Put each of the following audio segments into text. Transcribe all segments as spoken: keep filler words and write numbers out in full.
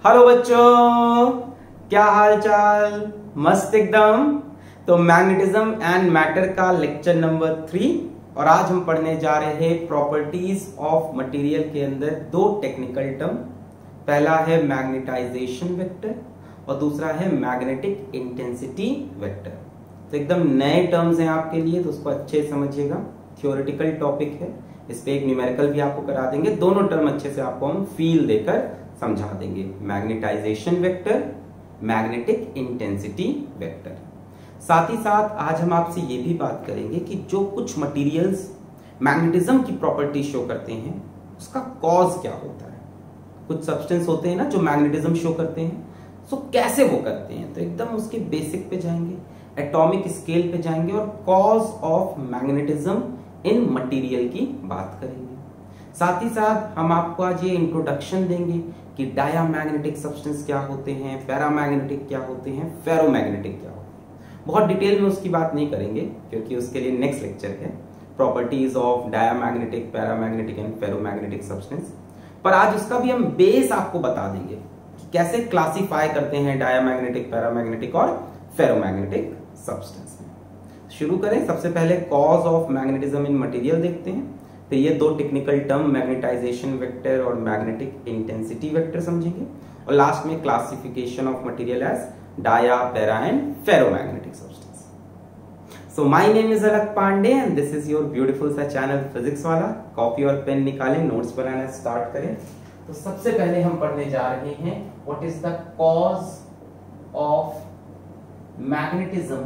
Hello बच्चों, क्या हाल चाल? मस्त एकदम। तो मैग्नेटिज्म एंड मैटर का लेक्चर नंबर थ्री, और आज हम पढ़ने जा रहे हैं प्रॉपर्टीज ऑफ मटेरियल के अंदर दो टेक्निकल टर्म। पहला है मैग्नेटाइजेशन वेक्टर और दूसरा है मैग्नेटिक इंटेंसिटी वेक्टर। तो एकदम नए टर्म्स हैं आपके लिए, तो उसको अच्छे से समझिएगा। थ्योरेटिकल टॉपिक है, इस पे एक न्यूमेरिकल भी आपको करा देंगे। दोनों टर्म अच्छे से आपको हम फील देकर समझा देंगे। Magnetization vector, magnetic intensity vector. साथ ही साथ आज हम आपसे ये भी बात करेंगे कि जो कुछ मटेरियल्स मैग्नेटिज्म की प्रॉपर्टी शो करते हैं उसका कॉज क्या होता है। कुछ सब्सटेंस होते हैं ना जो मैग्नेटिज्म शो करते हैं, सो कैसे वो करते हैं। तो एकदम उसके बेसिक पे जाएंगे, एटॉमिक स्केल पे जाएंगे और cause of magnetism in material की बात करेंगे। साथ ही साथ हम आपको आज ये इंट्रोडक्शन देंगे कि डायामैग्नेटिक सब्सटेंस क्या होते हैं, पैरामैग्नेटिक क्या होते हैं, फेरोमैग्नेटिक क्या होते हैं। बहुत डिटेल में उसकी बात नहीं करेंगे क्योंकि उसके लिए नेक्स्ट लेक्चर है, properties of diamagnetic, paramagnetic and ferromagnetic substance. पर आज उसका भी हम बेस आपको बता देंगे कि कैसे क्लासिफाई करते हैं डायामैग्नेटिक, पैरामैग्नेटिक और फेरोमैग्नेटिक सब्सटेंस में। शुरू करें। सबसे पहले cause of magnetism in material देखते हैं। तो ये दो टेक्निकल टर्म मैग्नेटाइजेशन वेक्टर और मैग्नेटिक इंटेंसिटी वेक्टर समझेंगे, और लास्ट में classification of material as dia, para and ferromagnetic substance. So my name is Alakh Pandey and this is your beautiful सा चैनल फिजिक्स वाला। कॉपी और पेन निकालें, नोट्स बनाना start करें। तो सबसे पहले हम पढ़ने जा रहे हैं what is the cause of magnetism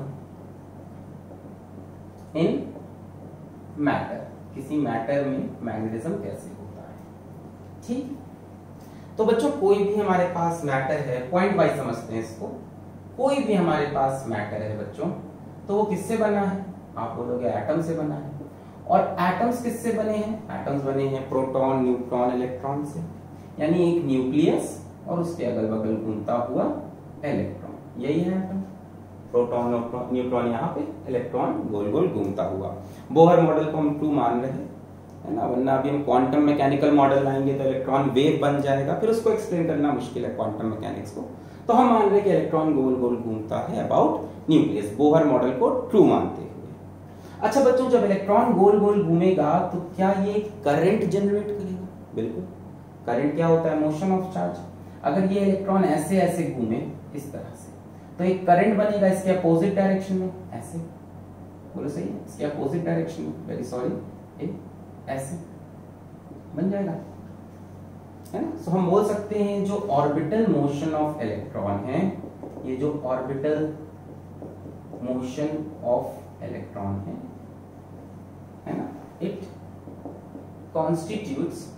in matter. किसी मैटर में मैग्नेटिज्म कैसे होता है। ठीक, तो बच्चों कोई भी हमारे पास मैटर है, पॉइंट वाइज समझते हैं इसको। कोई भी हमारे पास मैटर है बच्चों, तो वो किससे बना है? आप बोलोगे एटम से बना है। और एटम्स किससे बने हैं? एटम्स बने हैं प्रोटॉन, न्यूट्रॉन, इलेक्ट्रॉन से। यानी एक न्यूक्लियस और उसके अगल बगल घूमता हुआ इलेक्ट्रॉन, यही है एटम। प्रोटॉन, न्यूट्रॉन यहाँ पे, इलेक्ट्रॉन गोल गोल घूमता हुआ। बोहर मॉडल को हम ट्रू मान रहे हैं, है ना, वरना अभी हम क्वांटम मैकेनिकल मॉडल लाएंगे तो इलेक्ट्रॉन वेव बन जाएगा, फिर उसको एक्सप्लेन करना मुश्किल है क्वांटम मैकेनिक्स को। तो हम मान रहे हैं कि इलेक्ट्रॉन गोल गोल घूमता है अबाउट न्यूक्लियस, बोहर मॉडल को ट्रू मानते हुए। अच्छा बच्चों, जब इलेक्ट्रॉन गोल गोल घूमेगा तो क्या ये करंट जनरेट करेगा? बिल्कुल। करंट क्या होता है? Motion of charge. अगर ये इलेक्ट्रॉन ऐसे ऐसे घूमे इस तरह से, तो एक करंट बनेगा इसके अपोजिट डायरेक्शन में, ऐसे। बोलो सही है? इसके अपोजिट डायरेक्शन में, वेरी सॉरी, ऐसे बन जाएगा, है ना। सो हम बोल सकते हैं जो ऑर्बिटल मोशन ऑफ इलेक्ट्रॉन है, ये जो ऑर्बिटल मोशन ऑफ इलेक्ट्रॉन है, है ना, it constitutes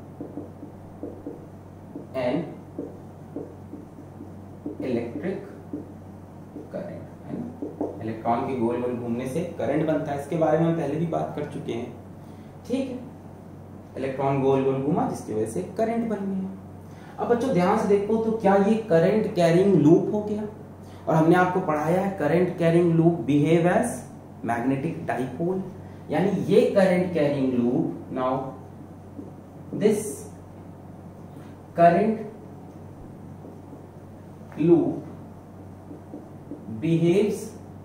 an electric current, है ना। इलेक्ट्रॉन के गोल गोल घूमने से करंट बनता है, इसके बारे में हम पहले भी बात कर चुके हैं। ठीक है, इलेक्ट्रॉन गोल गोल घूमा जिसकी वजह से करंट बन गया। अब बच्चों ध्यान से देखो, तो क्या ये करंट कैरिंग लूप हो गया? और हमने आपको पढ़ाया है current carrying loop behave as magnetic dipole. यानी ये current carrying loop, now this current loop behaves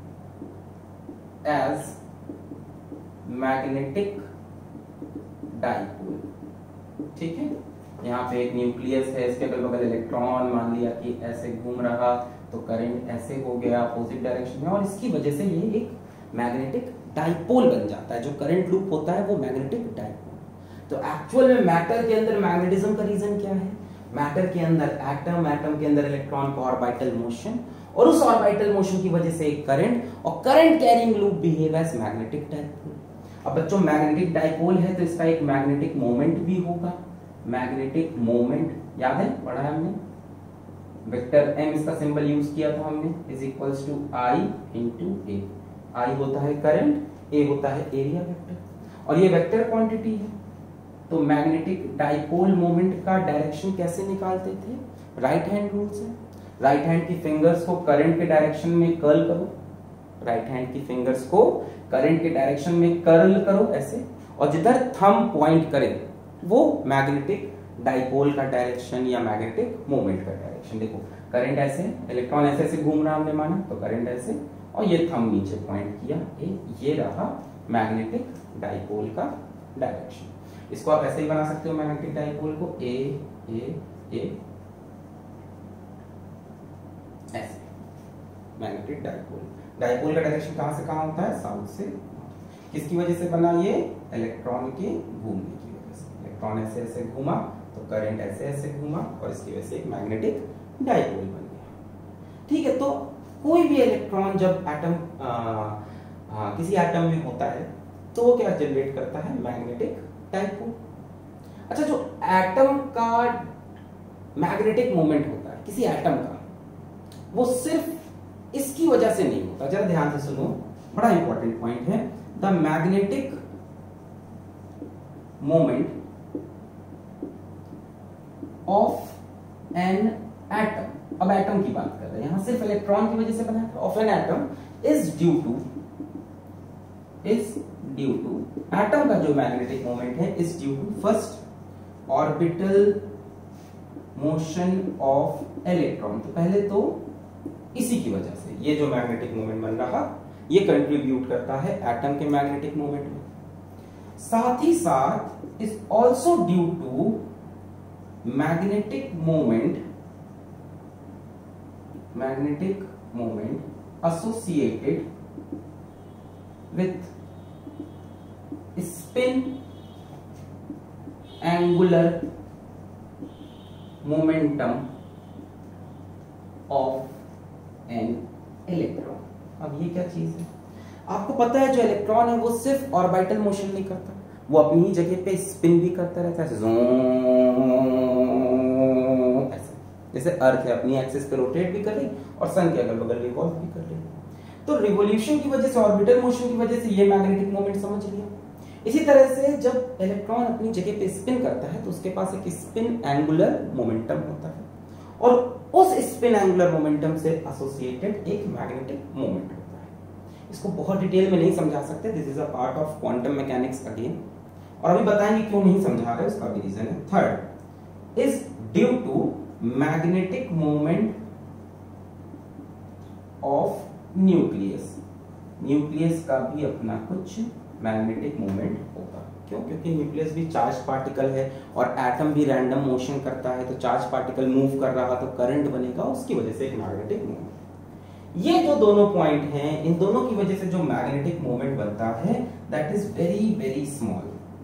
as magnetic dipole। ठीक है, यहाँ पे एक न्यूक्लियस है, इसके अगल बगल इलेक्ट्रॉन, मान लिया कि ऐसे घूम रहा तो करंट ऐसे हो गया अपोजिट डायरेक्शन में, और इसकी वजह से ये एक मैग्नेटिक डाइपोल बन जाता है। जो करंट लूप होता है वो मैग्नेटिक डाइपोल। तो एक्चुअल में मैटर के अंदर मैग्नेटिज्म का रीजन क्या है? मैटर के अंदर एटम, एटम के अंदर इलेक्ट्रॉन का ऑर्बिटल मोशन, और उस ऑर्बिटल मोशन की वजह से एक करंट, और current carrying loop behave as magnetic dipole. अब बच्चों मैग्नेटिक डाइपोल है तो इसका एक मैग्नेटिक मोमेंट भी होगा। मैग्नेटिक मोमेंट याद है, पढ़ा है हमने, वेक्टर m इसका सिंबल यूज किया था हमने, is equals to I into A. I होता है करंट, ए होता है एरिया वेक्टर, और ये वेक्टर क्वांटिटी है। तो मैग्नेटिक डाइपोल मोमेंट का डायरेक्शन कैसे निकालते थे? राइट हैंड रूल से। राइट हैंड की फिंगर्स को करंट के डायरेक्शन में कर्ल करो, राइट हैंड की फिंगर्स को करंट के डायरेक्शन में कर्ल करो ऐसे, और जिधर थंब पॉइंट करे वो मैग्नेटिक डाइपोल का डायरेक्शन या मैग्नेटिक मोमेंट का डायरेक्शन। देखो करंट ऐसे, इलेक्ट्रॉन ऐसे ऐसे घूम रहा हमने माना, तो करंट ऐसे, और ये थंब नीचे पॉइंट किया, ए, ये रहा मैग्नेटिक डाइपोल का डायरेक्शन। इसको आप ऐसे ही बना सकते हो मैग्नेटिक डाइपोल को, ए ए ए ऐसे मैग्नेटिक डाइपोल। डाइपोल का डायरेक्शन कहां से कहां होता है? साउथ से। किसकी वजह से बना? ये इलेक्ट्रॉन के घूमने की वजह से। इलेक्ट्रॉन ऐसे ऐसे घूमा तो करंट ऐसे ऐसे घूमा और इसकी वजह से एक मैग्नेटिक डाइपोल बन गया। ठीक है, तो कोई भी इलेक्ट्रॉन जब एटम आ, आ, किसी एटम में होता है तो वो क्या जनरेट करता है? Magnetic dipole. अच्छा, जो एटम का मैग्नेटिक मोमेंट होता है किसी एटम का, वो सिर्फ इसकी वजह से नहीं होता। जरा ध्यान से सुनो, बड़ा इंपॉर्टेंट पॉइंट है। The magnetic moment of an atom, अब एटम की बात कर रहे हैं, यहां सिर्फ इलेक्ट्रॉन की वजह से बना है, of an atom is due to is due to atom का जो मैग्नेटिक मोमेंट है is due to first orbital motion of electron. तो पहले तो इसी की वजह से ये जो मैग्नेटिक मोमेंट बन रहा, ये कंट्रीब्यूट करता है एटम के मैग्नेटिक मोमेंट में। साथ ही साथ is also due to magnetic moment magnetic moment associated with spin angular momentum of an electron. अब ये क्या चीज है? आपको पता है जो इलेक्ट्रॉन है वो सिर्फ ऑर्बिटल मोशन नहीं करता, वो अपनी ही जगह पे स्पिन भी करता रहता है, ऐसे जैसे अर्थ है अपनी एक्सिस पे रोटेट भी कर रही और सन के अगल बगल रिवॉल्व भी कर रही। तो रिवोल्यूशन की वजह से, ऑर्बिटल मोशन की वजह से ये मैग्नेटिक मोमेंट समझ लिया। इसी तरह से जब इलेक्ट्रॉन अपनी जगह पे स्पिन करता है तो उसके पास एक स्पिन एंगुलर मोमेंटम होता है और उस स्पिन एंगुलर मोमेंटम से एसोसिएटेड एक मैग्नेटिक मोमेंट होता है। इसको बहुत डिटेल में नहीं समझा सकते, this is a part of quantum mechanics again, और अभी बताएंगे क्यों नहीं समझा रहे, उसका भी रीजन है। Third is due to magnetic moment of nucleus. Nucleus का भी अपना कुछ मैग्नेटिक मोमेंट होगा। क्यों? क्योंकि न्यूक्लियस भी चार्ज पार्टिकल है और एटम भी रैंडम मोशन करता है, तो चार्ज पार्टिकल मूव कर रहा तो करंट बनेगा, उसकी वजह से एक मैग्नेटिक मोमेंट। ये जो दोनों पॉइंट हैं, इन दोनों की वजह से जो मैग्नेटिक मोमेंट बनता है that is very very small.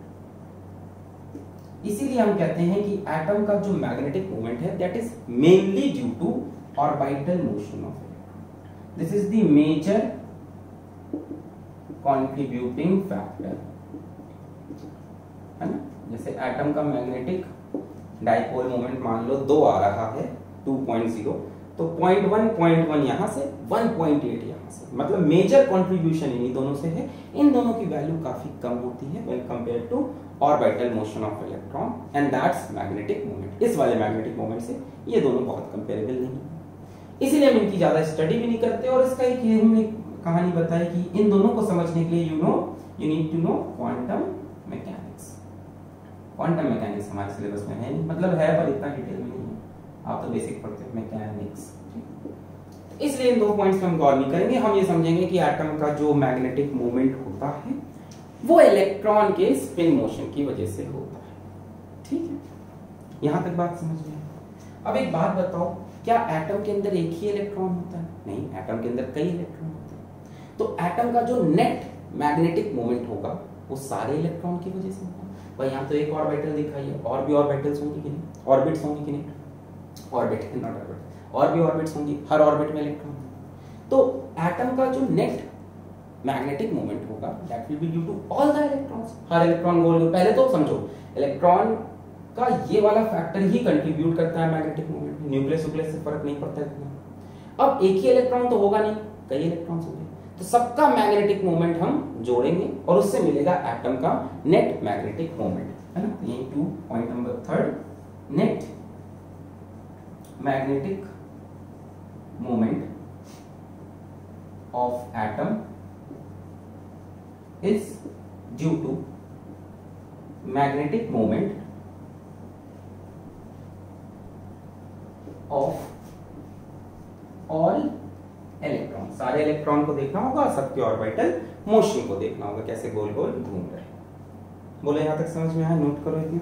इसीलिए हम कहते हैं कि एटम का जो मैग्नेटिक मोमेंट है that is mainly due to orbital motion of electron. This is the major contributing factor, है ना। जैसे एटम का मैग्नेटिक डाइपोल मोमेंट मान लो दो आ रहा है, टू पॉइंट ज़ीरो, तो पॉइंट वन पॉइंट वन यहां से, वन पॉइंट एट यहां से, मतलब मेजर कंट्रीब्यूशन इन्हीं दोनों से है। इन दोनों की वैल्यू काफी कम होती है when compare to orbital motion of electron and that's magnetic moment. इस वाले मैग्नेटिक मोमेंट से ये दोनों बहुत कंपेरेबल नहीं है, इसीलिए हम इनकी ज्यादा स्टडी भी नहीं करते। और इसका एक ये हमने कहानी बताई कि इन दोनों को समझने के लिए you know you need to know quantum mechanics. Quantum mechanics हमारे सिलेबस में है नहीं, मतलब है पर इतना डिटेल में नहीं है, आप तो बेसिक पढ़ते हो मैकेनिक्स, इसलिए इन दो पॉइंट्स पे हम गौर नहीं करेंगे। हम ये समझेंगे कि एटम का जो मैग्नेटिक मोमेंट होता है वो इलेक्ट्रॉन के स्पिन मोशन की वजह से होता है। ठीक है, यहां तक बात समझ में। अब एक बात बताओ, क्या एटम के अंदर एक ही इलेक्ट्रॉन होता है? नहीं, एटम के अंदर कई इलेक्ट्रॉन होते हैं। तो एटम का जो नेट मैग्नेटिक मोमेंट होगा वो सारे इलेक्ट्रॉन की वजह से होगा। भाई यहाँ तो एक ऑर्बिटल दिखाई है, और भी ऑर्बिटल्स होंगी कि नहीं, ऑर्बिट्स होंगी कि नहीं, ऑर्बिट नॉट ऑर्बिट, और भी ऑर्बिट्स होंगी, हर ऑर्बिट में इलेक्ट्रॉन। तो एटम का जो नेट मैग्नेटिक मोमेंट होगा that will be due to all the electrons. हर इलेक्ट्रॉन गोल, पहले तो समझो इलेक्ट्रॉन का ये वाला फैक्टर ही कंट्रीब्यूट करता है मैग्नेटिक मोमेंट में, न्यूक्लियस न्यूक्लियस से फर्क नहीं पड़ता इतना। अब एक ही इलेक्ट्रॉन तो होगा नहीं, कई इलेक्ट्रॉन्स होंगे, तो सबका मैग्नेटिक मोमेंट हम जोड़ेंगे और उससे मिलेगा एटम का नेट मैग्नेटिक मोमेंट, है ना। यही टू point number third, net magnetic moment of atom is due to magnetic moment of all electron, सारे इलेक्ट्रॉन को देखना होगा, सबके ऑर्बिटल मोशन को देखना होगा, कैसे गोल गोल घूम रहे हैं। बोलो यहां तक समझ में आया? नोट करो इतना,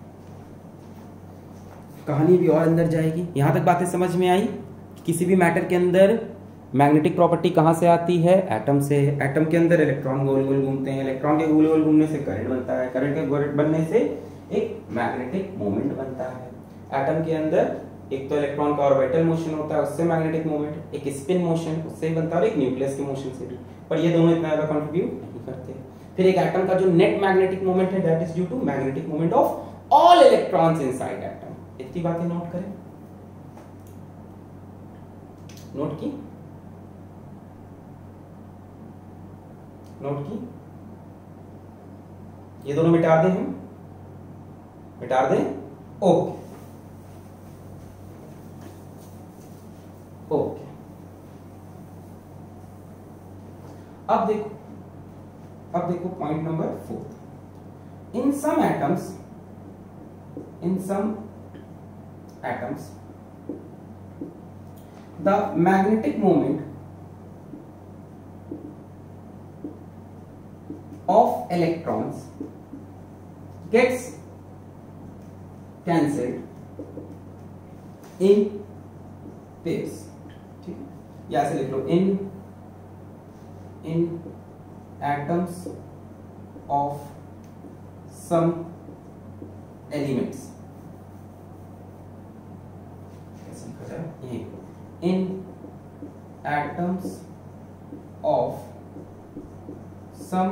कहानी भी और अंदर जाएगी। यहां तक बातें समझ में आई? किसी भी मैटर के अंदर मैग्नेटिक प्रॉपर्टी कहां से आती है? एटम से। एटम के अंदर इलेक्ट्रॉन गोल गोल घूमते हैं, इलेक्ट्रॉन के गोल गोल घूमने से करंट बनता है, करंट के गोल बनने से एक मैग्नेटिक मोमेंट बनता है। एटम के अंदर एक तो इलेक्ट्रॉन का ऑर्बिटल मोशन होता है, उससे मैग्नेटिक मोमेंट, एक स्पिन मोशन उससे ही बनता है, और एक न्यूक्लियस के मोशन से भी, पर ये दोनों इतना ज्यादा कंट्रीब्यूट नहीं करते। फिर एक एटम का जो नेट मैग्नेटिक मोमेंट है that is due to magnetic moment of all electrons inside atom. इतनी बातें नोट करें, नोट की नोट की ये दोनों मिटा दें, हम मिटा दें। ओके ओके अब देखो, अब देखो point number four. In some atoms in some atoms the magnetic moment of electrons gets cancelled in pairs। ठीक है, या ऐसे लिख लो, इन इन atoms of some elements, कैसे लिखा जाए ये, इन atoms of some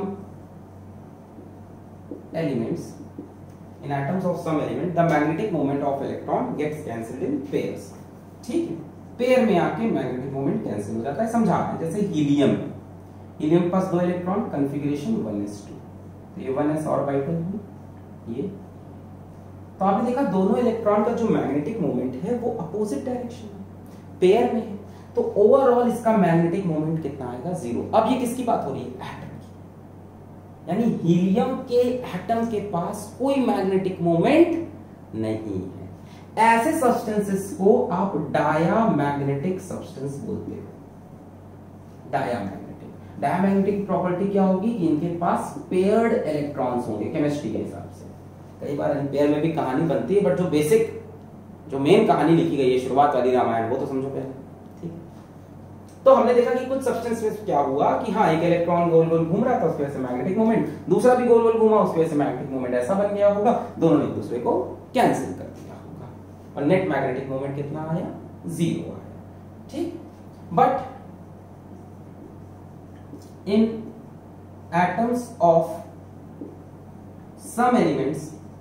elements in atoms of some element the magnetic moment of electron gets cancelled in pairs। ठीक है, पेयर में आके मैग्नेटिक मोमेंट कैंसिल हो जाता है। समझा है, जैसे हीलियम, हीलियम के पास दो electron, configuration one s two, तो ये वन एस ऑर्बिटल है ये, तो आपने देखा दोनों इलेक्ट्रॉन का जो मैग्नेटिक मोमेंट है वो अपोजिट डायरेक्शन में, पेयर में है, तो ओवरऑल इसका मैग्नेटिक मोमेंट कितना आएगा? जीरो। अब ये किसकी बात हो रही है? एटम, यानी हीलियम के एटम के पास कोई मैग्नेटिक मोमेंट नहीं है। ऐसे सब्सटेंसेस को आप डायामैग्नेटिक सब्सटेंस बोलते हो। डायामैग्नेटिक, डायामैग्नेटिक प्रॉपर्टी क्या होगी कि इनके पास पेयर्ड इलेक्ट्रॉन्स होंगे केमिस्ट्री के हिसाब से। कई बार पेयर में भी कहानी बनती है, बट जो बेसिक जो मेन कहानी लिखी गई है शुरुआत वाली रामायण, वो तो समझो पहले। तो हमने देखा कि कुछ सब्सटेंस में क्या हुआ कि हाँ, एक इलेक्ट्रॉन गोल गोल घूम रहा था, उसकी वजह से मैग्नेटिक मोमेंट, दूसरा भी गोल गोल घूमा, उसकी वजह से मैग्नेटिक मोमेंट ऐसा बन गया होगा, दोनों ने एक दूसरे को कैंसिल कर दिया होगा, और नेट मैग्नेटिक मोमेंट कितना आया? जीरो आया। ठीक, but in atoms of some elements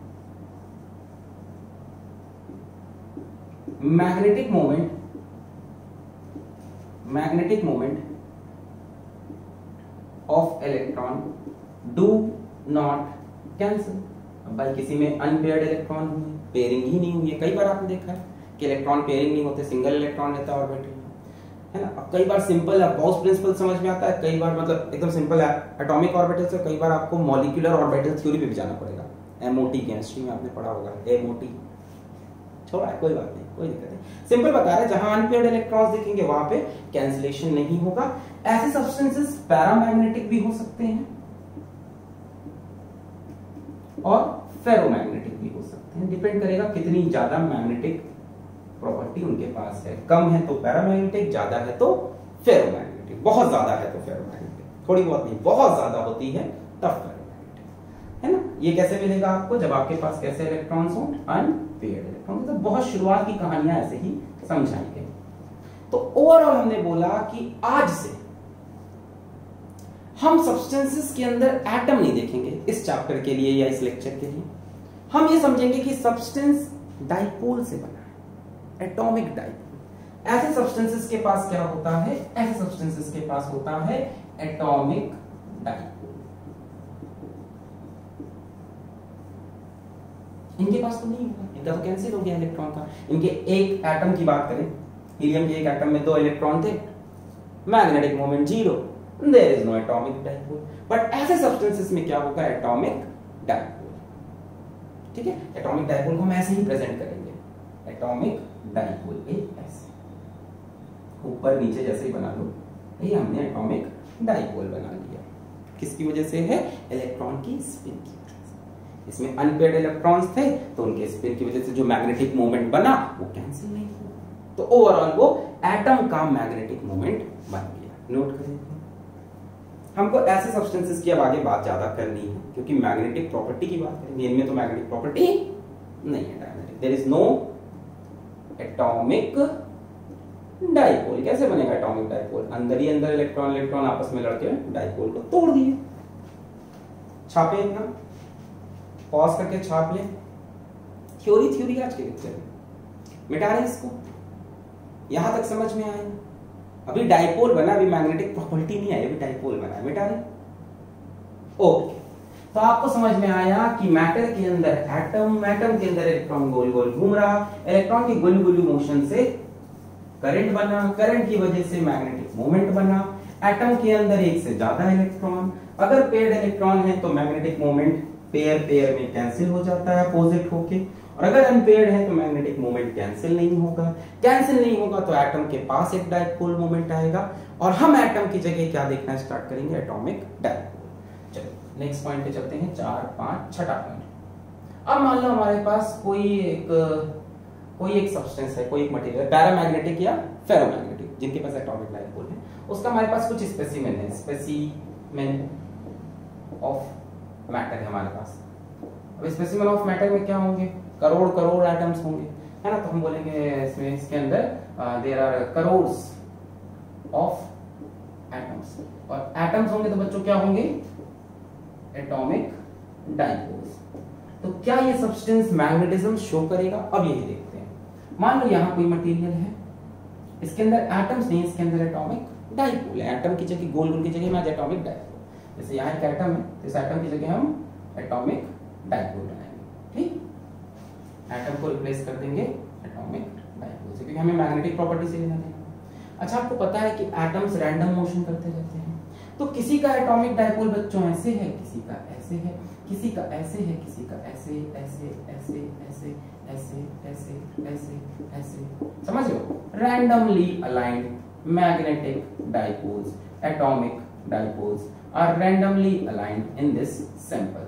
magnetic moment magnetic moment of electron do not cancel. अब भाई किसी में अनपेयर्ड इलेक्ट्रॉन हुए, पेयरिंग ही नहीं हुई है। कई बार आपने देखा है कि इलेक्ट्रॉन पेयरिंग नहीं होते, सिंगल इलेक्ट्रॉन रहता है ऑर्बिटल में, है ना। अब कई बार सिंपल गॉस प्रिंसिपल समझ में आता है, कई बार मतलब एकदम सिंपल एटॉमिक ऑर्बिटल से कई बार आपको मॉलिक्यूलर ऑर्बिटल थ्योरी पे भी जाना पड़ेगा। एमओटी केमिस्ट्री में आपने पढ़ा होगा, एमओटी छोड़ा है, कोई बात नहीं, कोई दिक्कत नहीं, सिंपल बता रहे, जहां अनपेयर्ड इलेक्ट्रॉन्स दिखेंगे वहां पे कैंसिलेशन नहीं होगा। ऐसे सब्सटेंसेस पैरामैग्नेटिक भी हो सकते हैं और फेरोमैग्नेटिक भी हो सकते हैं, डिपेंड करेगा कितनी ज्यादा मैग्नेटिक प्रॉपर्टी उनके पास है। कम है तो पैरामैग्नेटिक, ज्यादा है तो फेरोमैग्नेटिक, बहुत ज्यादा है तो फेरोमैग्नेटिक, थोड़ी बहुत नहीं, बहुत ज्यादा होती है तब फेरोमैग्नेटिक, है ना। ये कैसे मिलेगा आपको? जब आपके पास कैसे इलेक्ट्रॉन्स हो? Unpaired electron. तो बहुत शुरुआत की कहानियां ऐसे ही समझाई गई। तो ओवरऑल हमने बोला कि आज से हम सब्सटेंसेस के अंदर एटम नहीं देखेंगे इस चैप्टर के लिए या इस लेक्चर के लिए। हम ये समझेंगे कि सब्सटेंस डाइपोल से बना है, एटॉमिक डाइपोल। ऐसे सब्सटेंसेस के पास क्या होता है? ऐसे सब्सटेंसेस के पास होता है एटॉमिक डाइपोल। इनके पास तो नहीं होगा, इनका तो कैंसिल हो गया इलेक्ट्रॉन का। इनके एक एटम की बात करें, हीलियम के एक एटम में दो इलेक्ट्रॉन थे, magnetic moment zero, there is no atomic dipole. But ऐसे सब्सटेंसेस में क्या होगा? Atomic dipole. ठीक है, एटॉमिक डाइपोल को हम ऐसे ही प्रेजेंट करेंगे, एटॉमिक डाइपोल, ऐसे ऊपर नीचे जैसे ही बना लो, ये हमने एटॉमिक डाइपोल बना लिया। किसकी वजह से है? इलेक्ट्रॉन की स्पिन की वजह से। इसमें अनपेयर्ड इलेक्ट्रॉन्स थे तो उनके स्पिन की वजह से जो मैग्नेटिक मोमेंट बना वो कैंसिल नहीं हुआ, तो ओवरऑल वो एटम का मैग्नेटिक मोमेंट बन गया। नोट करें, हमको ऐसे सब्सटेंसेस की अब आगे बात ज्यादा करनी है क्योंकि मैग्नेटिक प्रॉपर्टी की बात करेंगे, इनमें तो मैग्नेटिक प्रॉपर्टी नहीं है dynamic, there is no atomic dipole. कैसे बनेगा एटॉमिक डाइपोल? अंदर ही अंदर इलेक्ट्रॉन इलेक्ट्रॉन आपस में लड़के डाइपोल को तोड़ दिए। छापे इतना, पॉज करके छाप ले। थ्योरी थ्योरी आज के लेक्चर में मिटा रहे इसको, यहां तक समझ में आए। अभी डाइपोल बना, अभी मैग्नेटिक प्रॉपर्टी नहीं आई, अभी डाइपोल बना, मिटा रहे। ओके, तो आपको समझ में आया कि मैटर के अंदर एटम, एटम के अंदर इलेक्ट्रॉन गोल गोल घूम रहा, इलेक्ट्रॉन की गोल गोल मोशन से करंट बना, करंट की वजह से मैग्नेटिक मोमेंट बना। एटम के अंदर एक से ज्यादा इलेक्ट्रॉन, अगर पेयर्ड इलेक्ट्रॉन है तो मैग्नेटिक मोमेंट पेयर पेयर में कैंसिल हो जाता है अपोजिट होके, और अगर अनपेयर्ड है तो मैग्नेटिक मोमेंट कैंसिल नहीं होगा। कैंसिल नहीं होगा तो एटम के पास एक डाइपोल मोमेंट आएगा और हम एटम की जगह क्या देखना स्टार्ट करेंगे? Atomic dipole. चलो नेक्स्ट पॉइंट पे चलते हैं, चार पांच छठा पॉइंट। अब मान लो हमारे पास कोई एक कोई एक सब्सटेंस है, कोई एक मटेरियल, पैरामैग्नेटिक या फेरोमैग्नेटिक, जिनके पास एटॉमिक डाइपोल है, उसका हमारे पास कुछ स्पेसिमेन है, स्पेसिमेन ऑफ मैटर है हमारे पास। अब स्पेसिमेन ऑफ मैटर में क्या होंगे? करोड़ करोड़ एटम्स होंगे, है ना। तो हम बोलेंगे इसमें, इसके अंदर there are crores of atoms, और एटम्स होंगे तो बच्चों क्या होंगे? Atomic dipoles. तो क्या ये सब्सटेंस मैग्नेटिज्म शो करेगा? अब यही देखते हैं। मान लो यहां कोई मटेरियल है, इसके अंदर एटम्स नहीं, इसके अंदर एटॉमिक डाइपोल है। एटम की जगह गोल गोल की जगह में एटॉमिक डाइपोल, जैसे यहाँ एक एटम है तो इस एटम की जगह हम एटॉमिक डाइपोल बनाएंगे, ठीक। एटम को रिप्लेस कर देंगे एटॉमिक डाइपोल से, क्योंकि हमें मैग्नेटिक प्रॉपर्टी से लेना है। अच्छा, आपको पता है कि एटम्स रैंडम मोशन करते रहते हैं, तो किसी का एटॉमिक डाइपोल बच्चों ऐसे है, किसी का ऐसे है, किसी का ऐसे है, किसी का ऐसे ऐसे ऐसे ऐसे ऐसे ऐसे ऐसे ऐसे, समझ लो। Randomly aligned magnetic dipoles, atomic dipoles are randomly aligned in this sample.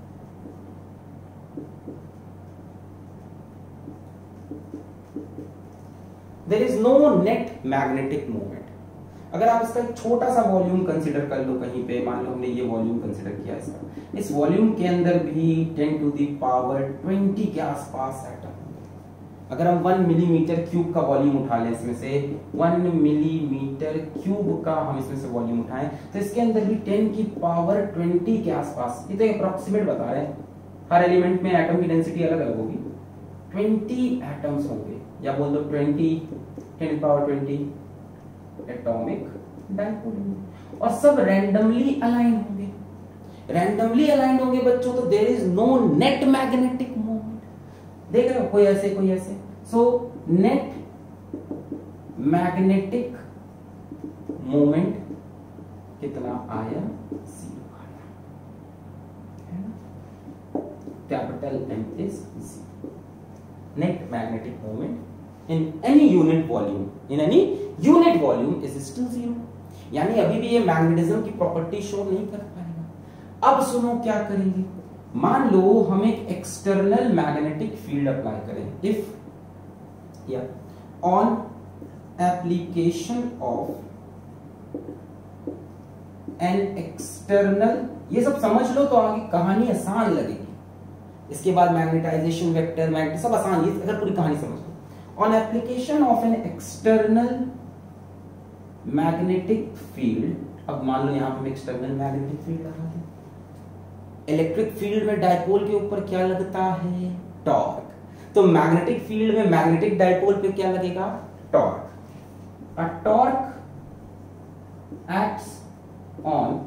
There is no net magnetic moment. अगर आप इसका एक छोटा सा वॉल्यूम कंसीडर कर लो कहीं पे, मान लो हमने ये वॉल्यूम कंसीडर किया इसका, इस वॉल्यूम के अंदर भी ten to the power twenty के आसपास एटम होंगे। अगर हम वन मिलीमीटर क्यूब का वॉल्यूम उठा लें, इसमें से वन मिलीमीटर क्यूब का हम इसमें से वॉल्यूम उठाएं, तो इसके अंदर भी टेन की पावर ट्वेंटी के आसपास, ये तो अप्रोक्सीमेट बता रहे हैं, हर एलिमेंट में एटम की डेंसिटी अलग अलग होगी, ट्वेंटी एटम्स होंगे, या बोल दो twenty ten power twenty atomic dipole होंगे, और सब रैंडमली अलाइन होंगे। रैंडमली अलाइन होंगे बच्चों, तो there is no net magnetic moment. देख रहे हो, कोई ऐसे कोई ऐसे, सो नेट मैग्नेटिक मोमेंट कितना आया? जीरो आया, है ना। Capital M is zero. Net magnetic moment in any unit volume, in any unit volume is still zero। यानी अभी भी ये मैग्नेटिज्म की प्रॉपर्टी शो नहीं कर पाएगा। अब सुनो क्या करेंगे, मान लो हम एक एक्सटर्नल मैग्नेटिक फील्ड अप्लाई करें, इफ या on application of an external, ये सब समझ लो तो आगे कहानी आसान लगेगी। इसके बाद मैग्नेटाइजेशन वेक्टर, मैग्नेट, सब आसान, ये अगर पूरी कहानी समझ लो। On application of an external magnetic field, अब मान लो यहां पे एक्सटर्नल मैग्नेटिक फील्ड लगा दें, इलेक्ट्रिक फील्ड में डाइपोल के ऊपर क्या लगता है? टॉर्क। तो मैग्नेटिक फील्ड में मैग्नेटिक डाइपोल पे क्या लगेगा? Torque. A torque acts on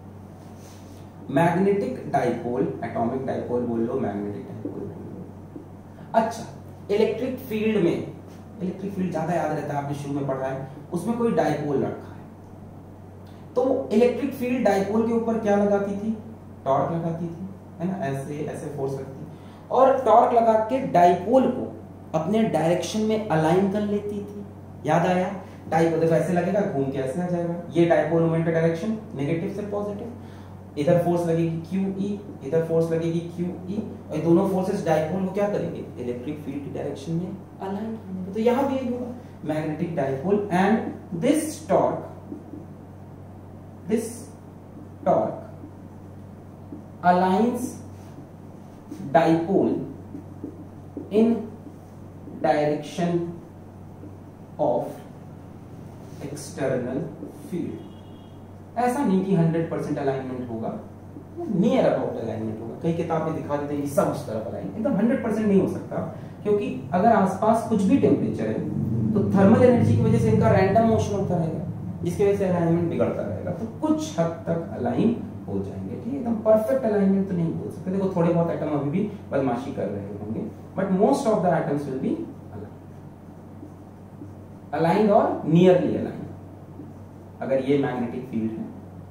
magnetic dipole, atomic dipole बोल लो, मैग्नेटिक डाइपोल बोल लो। अच्छा, इलेक्ट्रिक फील्ड में, इलेक्ट्रिक फील्ड ज्यादा याद रहता है, आपने शुरू में पढ़ा है, उसमें कोई डाइपोल रखा है, तो इलेक्ट्रिक फील्ड डाइपोल के ऊपर क्या लगाती थी? टॉर्क लगाती थी, है ना, ऐसे ऐसे फोर्स लगती, और टॉर्क लगा के डाइपोल को अपने डायरेक्शन में अलाइन कर लेती थी। याद आया? डाइपोल देखो ऐसे लगेगा, घूम के ऐसे आ जाएगा। ये डाइपोल मोमेंट का डायरेक्शन नेगेटिव से पॉजिटिव, इधर फोर्स लगेगी क्यू ई, इधर फोर्स लगेगी क्यू ई, और दोनों फोर्सेस डाइपोल को क्या करेंगे? इलेक्ट्रिक फील्ड की डायरेक्शन में अलाइन करेंगे। तो यहां भी यही होगा, magnetic dipole, and this torque this torque aligns dipole in direction of external field। ऐसा नहीं कि हंड्रेड परसेंट अलाइनमेंट होगा, नियर अबाउट अलाइनमेंट होगा। कई किताब में दिखा देते हैं सब उस तरफ अलाइन, एकदम हंड्रेड परसेंट नहीं हो सकता, क्योंकि अगर आसपास कुछ भी टेम्परेचर है तो थर्मल एनर्जी की वजह से इनका रैंडम मोशन होता रहेगा, जिसकी वजह से अलाइनमेंट बिगड़ता रहेगा। तो कुछ हद तक अलाइन हो जाएंगे, ठीक है। एकदम परफेक्ट अलाइनमेंट तो नहीं बोल सकते। देखो थोड़े बहुत एटम अभी भी बदमाशी कर रहे होंगे, but most of the atoms will be aligned और नियरली अलाइंड। अगर ये मैग्नेटिक फील्ड है,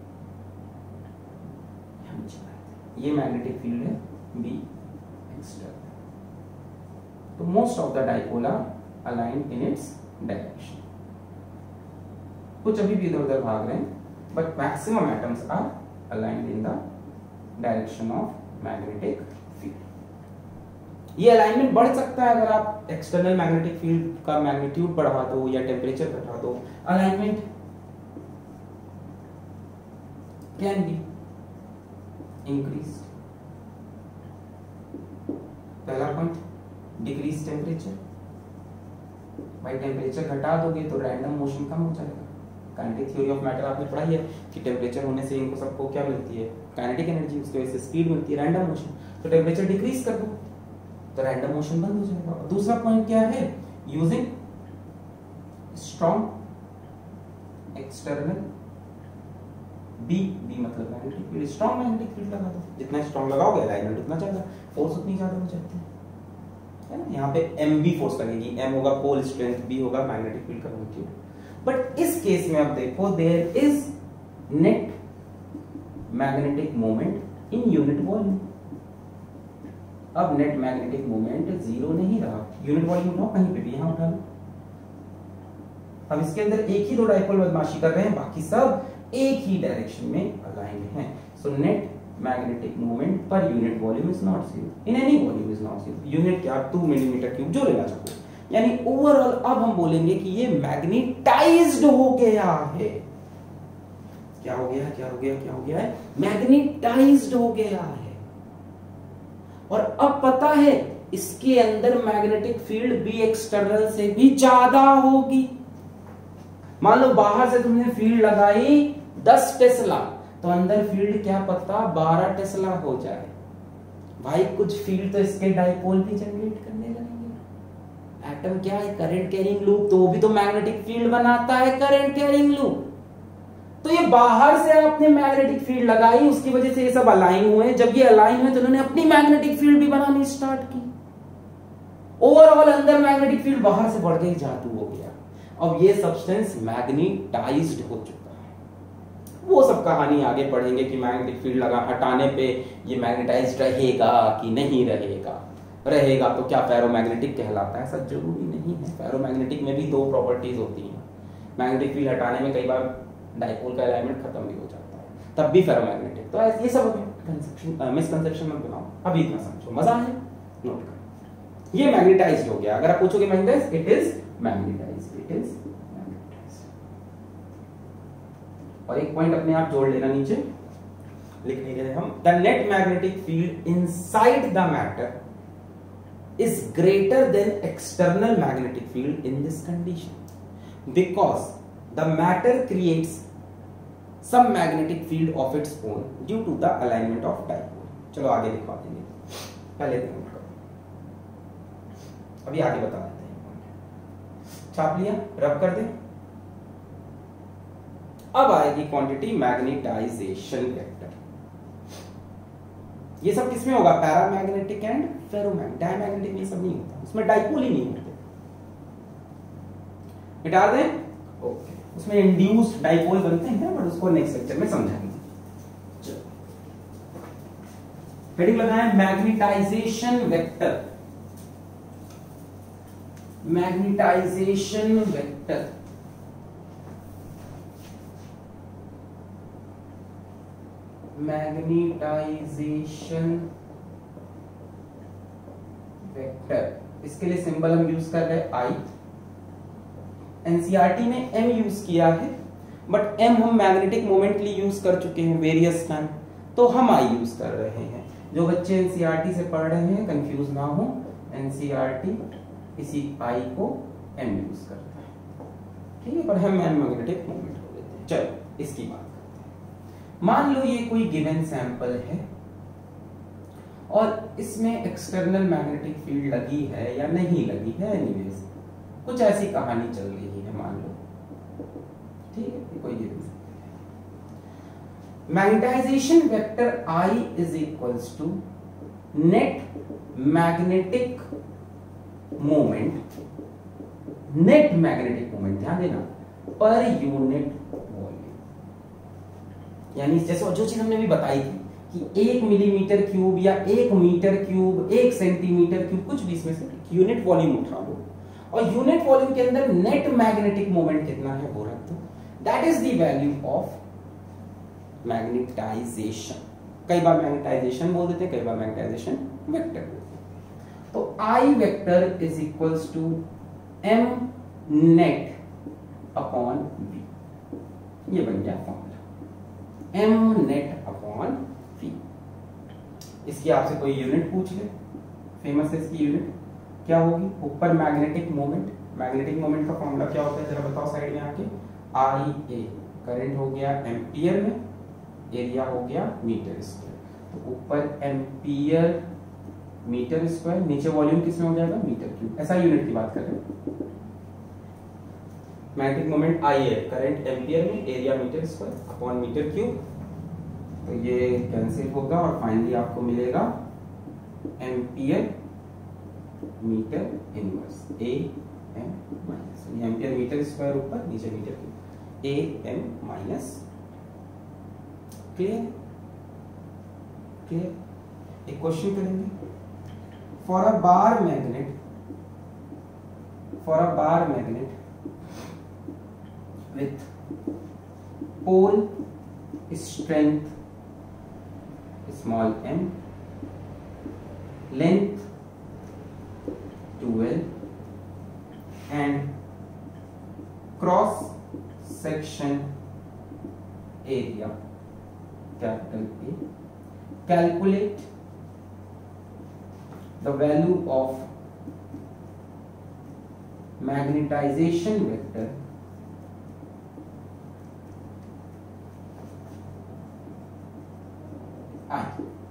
ये मैग्नेटिक फील्ड है बी एक्सटर्नल, तो most of the dipole are aligned in its direction. कुछ अभी भी इधर उधर भाग रहे हैं, but maximum atoms are aligned in the direction of magnetic field। ये अलाइनमेंट बढ़ सकता है अगर आप एक्सटर्नल मैग्नेटिक फील्ड का मैग्नीट्यूड बढ़ा दो या टेम्परेचर बढ़ा दो। Alignment can be increase. पहला पॉइंट, डिक्रीज टेम्परेचर। भाई टेम्परेचर घटा दोगे तो रैंडम मोशन कम हो जाएगा। काइनेटिक थ्योरी ऑफ मैटर आपने पढ़ाई है कि टेम्परेचर होने से इनको सबको क्या मिलती है? काइनेटिक एनर्जी, उसकी वजह से स्पीड मिलती है, रैंडम मोशन। तो टेम्परेचर डिक्रीज कर दो तो रैंडम मोशन बंद हो जाएगा। और दूसरा पॉइंट क्या है? Using strong external B, B मतलब magnetic field, strong magnetic field लगा दो। जितना स्ट्रॉन्ग लगाओगे अलाइनमेंट उतना ज्यादा, फोर्स उतनी ज्यादा हो जाती है ना। यहाँ पे एम बी फोर्स लगेगी, एम होगा पोल स्ट्रेंथ, बी होगा मैग्नेटिक फील्ड का मैग्नीट्यूड। बट इस केस में आप देखो, there is net magnetic moment in unit volume. अब नेट मैग्नेटिक मोमेंट जीरो नहीं रहा। यूनिट वॉल्यूम उठाओ कहीं पे भी, यहां उठा लो। अब इसके अंदर एक ही दो डाइपोल बदमाशी कर रहे हैं, बाकी सब एक ही डायरेक्शन में अलाइंड हैं। So net magnetic moment per unit volume is not zero, in any volume is not zero. Unit क्या? टू मिलीमीटर क्यूब, जो लेना चाहो। यानी ओवरऑल अब हम बोलेंगे कि ये मैग्नेटाइज्ड हो गया है। क्या हो गया? क्या हो गया? क्या हो गया है? मैग्नेटाइज्ड हो गया है। और अब पता है इसके अंदर मैग्नेटिक फील्ड बी एक्सटर्नल से भी ज्यादा होगी। मान लो बाहर से तुमने फील्ड लगाई दस टेस्ला, तो अंदर फील्ड क्या पता बारह टेस्ला हो जाए। भाई कुछ फील्ड तो इसके डाइपोल भी जनरेट करने लगेंगे। एटम क्या है? करंट कैरिंग लूप, तो वो भी तो मैग्नेटिक फील्ड बनाता है, करंट कैरिंग लूप। तो ये बाहर से आपने मैग्नेटिक फील्ड लगाई, उसकी वजह से ये सब अलाइन हुए। जब ये अलाइन हुए तो उन्होंने अपनी मैग्नेटिक फील्ड भी बनानी स्टार्ट की। ओवरऑल अंदर मैग्नेटिक फील्ड बाहर से बढ़ के जादू हो गया। अब ये सब्सटेंस मैग्नेटाइज्ड हो चुका है। वो सब कहानी आगे पढ़ेंगे कि मैग्नेटिक फील्ड लगा हटाने पे ये मैग्नेटाइज्ड रहेगा कि नहीं रहेगा। रहेगा तो क्या फेरोमैग्नेटिक कहलाता है? ऐसा जरूरी नहीं है। फेरोमैग्नेटिक में भी दो प्रॉपर्टीज होती हैं। मैग्नेटिक फील्ड हटाने में कई बार डाइपोल का अलाइनमेंट खत्म भी हो जाता है, तब भी फेरोमैग्नेटिक। तो ये सब कंसेप्शन मिसकंसेप्शन मत बनाओ, अभी इतना समझो। मजा है? नोट करो। ये मैग्नेटाइज्ड हो गया। अगर आप पूछोगे magnetised, it is magnetised, it is magnetised. और एक पॉइंट अपने आप जोड़ लेना नीचे, लिख लेंगे हम। The net magnetic field inside the matter is greater than external magnetic field in this condition because the matter creates some magnetic field of its own due to the alignment of dipole। चलो आगे दिखा देंगे, पहले note करो, अभी आगे बता देते हैं। छाप लिया? रब कर दे। अब आएगी क्वांटिटी मैग्नेटाइजेशन वेक्टर। ये सब किसमें होगा? Paramagnetic and ferromagnetic. डायमैग्नेटिक में सब नहीं होता, उसमें डाइपोल ही नहीं होते। मिटा दें? ओके। उसमें इंड्यूस्ड डाइपोल बनते हैं, बट उसको नेक्स्ट लेक्चर में समझाएंगे। चलो हेडिंग लगाएं magnetisation vector. Magnetisation vector, magnetisation vector, इसके लिए सिंबल हम यूज कर रहे हैं आई। एनसीईआरटी ने एम यूज किया है, बट एम हम मैग्नेटिक मोमेंट के लिए यूज कर चुके हैं वेरियस टाइम, तो हम आई यूज कर रहे हैं। जो बच्चे एनसीईआरटी से पढ़ रहे हैं कंफ्यूज ना हो, एनसीईआरटी इसी आई को एम यूज करता है, ठीक है, पर हम मैग्नेटिक मोमेंट हो लेते हैं। चलो इसकी बात करते हैं। मान लो ये कोई गिवन सैंपल है और इसमें एक्सटर्नल मैग्नेटिक फील्ड लगी है या नहीं लगी है, एनीवेज कुछ ऐसी कहानी चल रही है मान लो, ठीक है, कोई given sample. Magnetisation vector I is equals to net magnetic moment, net magnetic moment ध्यान देना, पर यूनिट वॉल्यूम। यानी जैसे जो चीज हमने भी बताई थी कि एक मिलीमीटर क्यूब या एक मीटर क्यूब, एक सेंटीमीटर क्यूब, कुछ भी इसमें से यूनिट वॉल्यूम उठा लो और यूनिट वॉल्यूम के अंदर नेट मैग्नेटिक मोमेंट कितना है वो रख दो। That is the value of magnetisation. कई बार मैग्नेटाइजेशन बोल देते हैं, कई बार मैग्नेटाइजेशन वेक्टर बोलते हैं। तो I vector is equals to M net upon V, ये बन गया formula, M net upon V. इसकी आपसे कोई यूनिट पूछ ले, फेमस है इसकी यूनिट क्या होगी, ऊपर मैग्नेटिक मोमेंट, मैग्नेटिक मोमेंट का फॉर्मूला क्या होता है जरा बताओ साइड में आके, आई ए, करंट हो गया एम्पियर में, एरिया हो गया मीटर स्क्वायर, तो ऊपर एम्पियर मीटर स्क्वायर, नीचे वॉल्यूम किसमें हो जाएगा मीटर क्यूब, ऐसा यूनिट की बात कर रहे हैं। मैग्नेटिक मोमेंट आई है, करंट एम्पियर में, area metre square upon metre cube, तो ये कैंसिल होगा और फाइनली आपको मिलेगा ampere metre inverse, A M minus, ampere metre square ऊपर, नीचे metre cube, A M minus. Clear clear. एक क्वेश्चन करेंगे, for a bar magnet, for a bar magnet with pole strength small m, length twelve and cross section area capital A, calculate the value of magnetization vector I।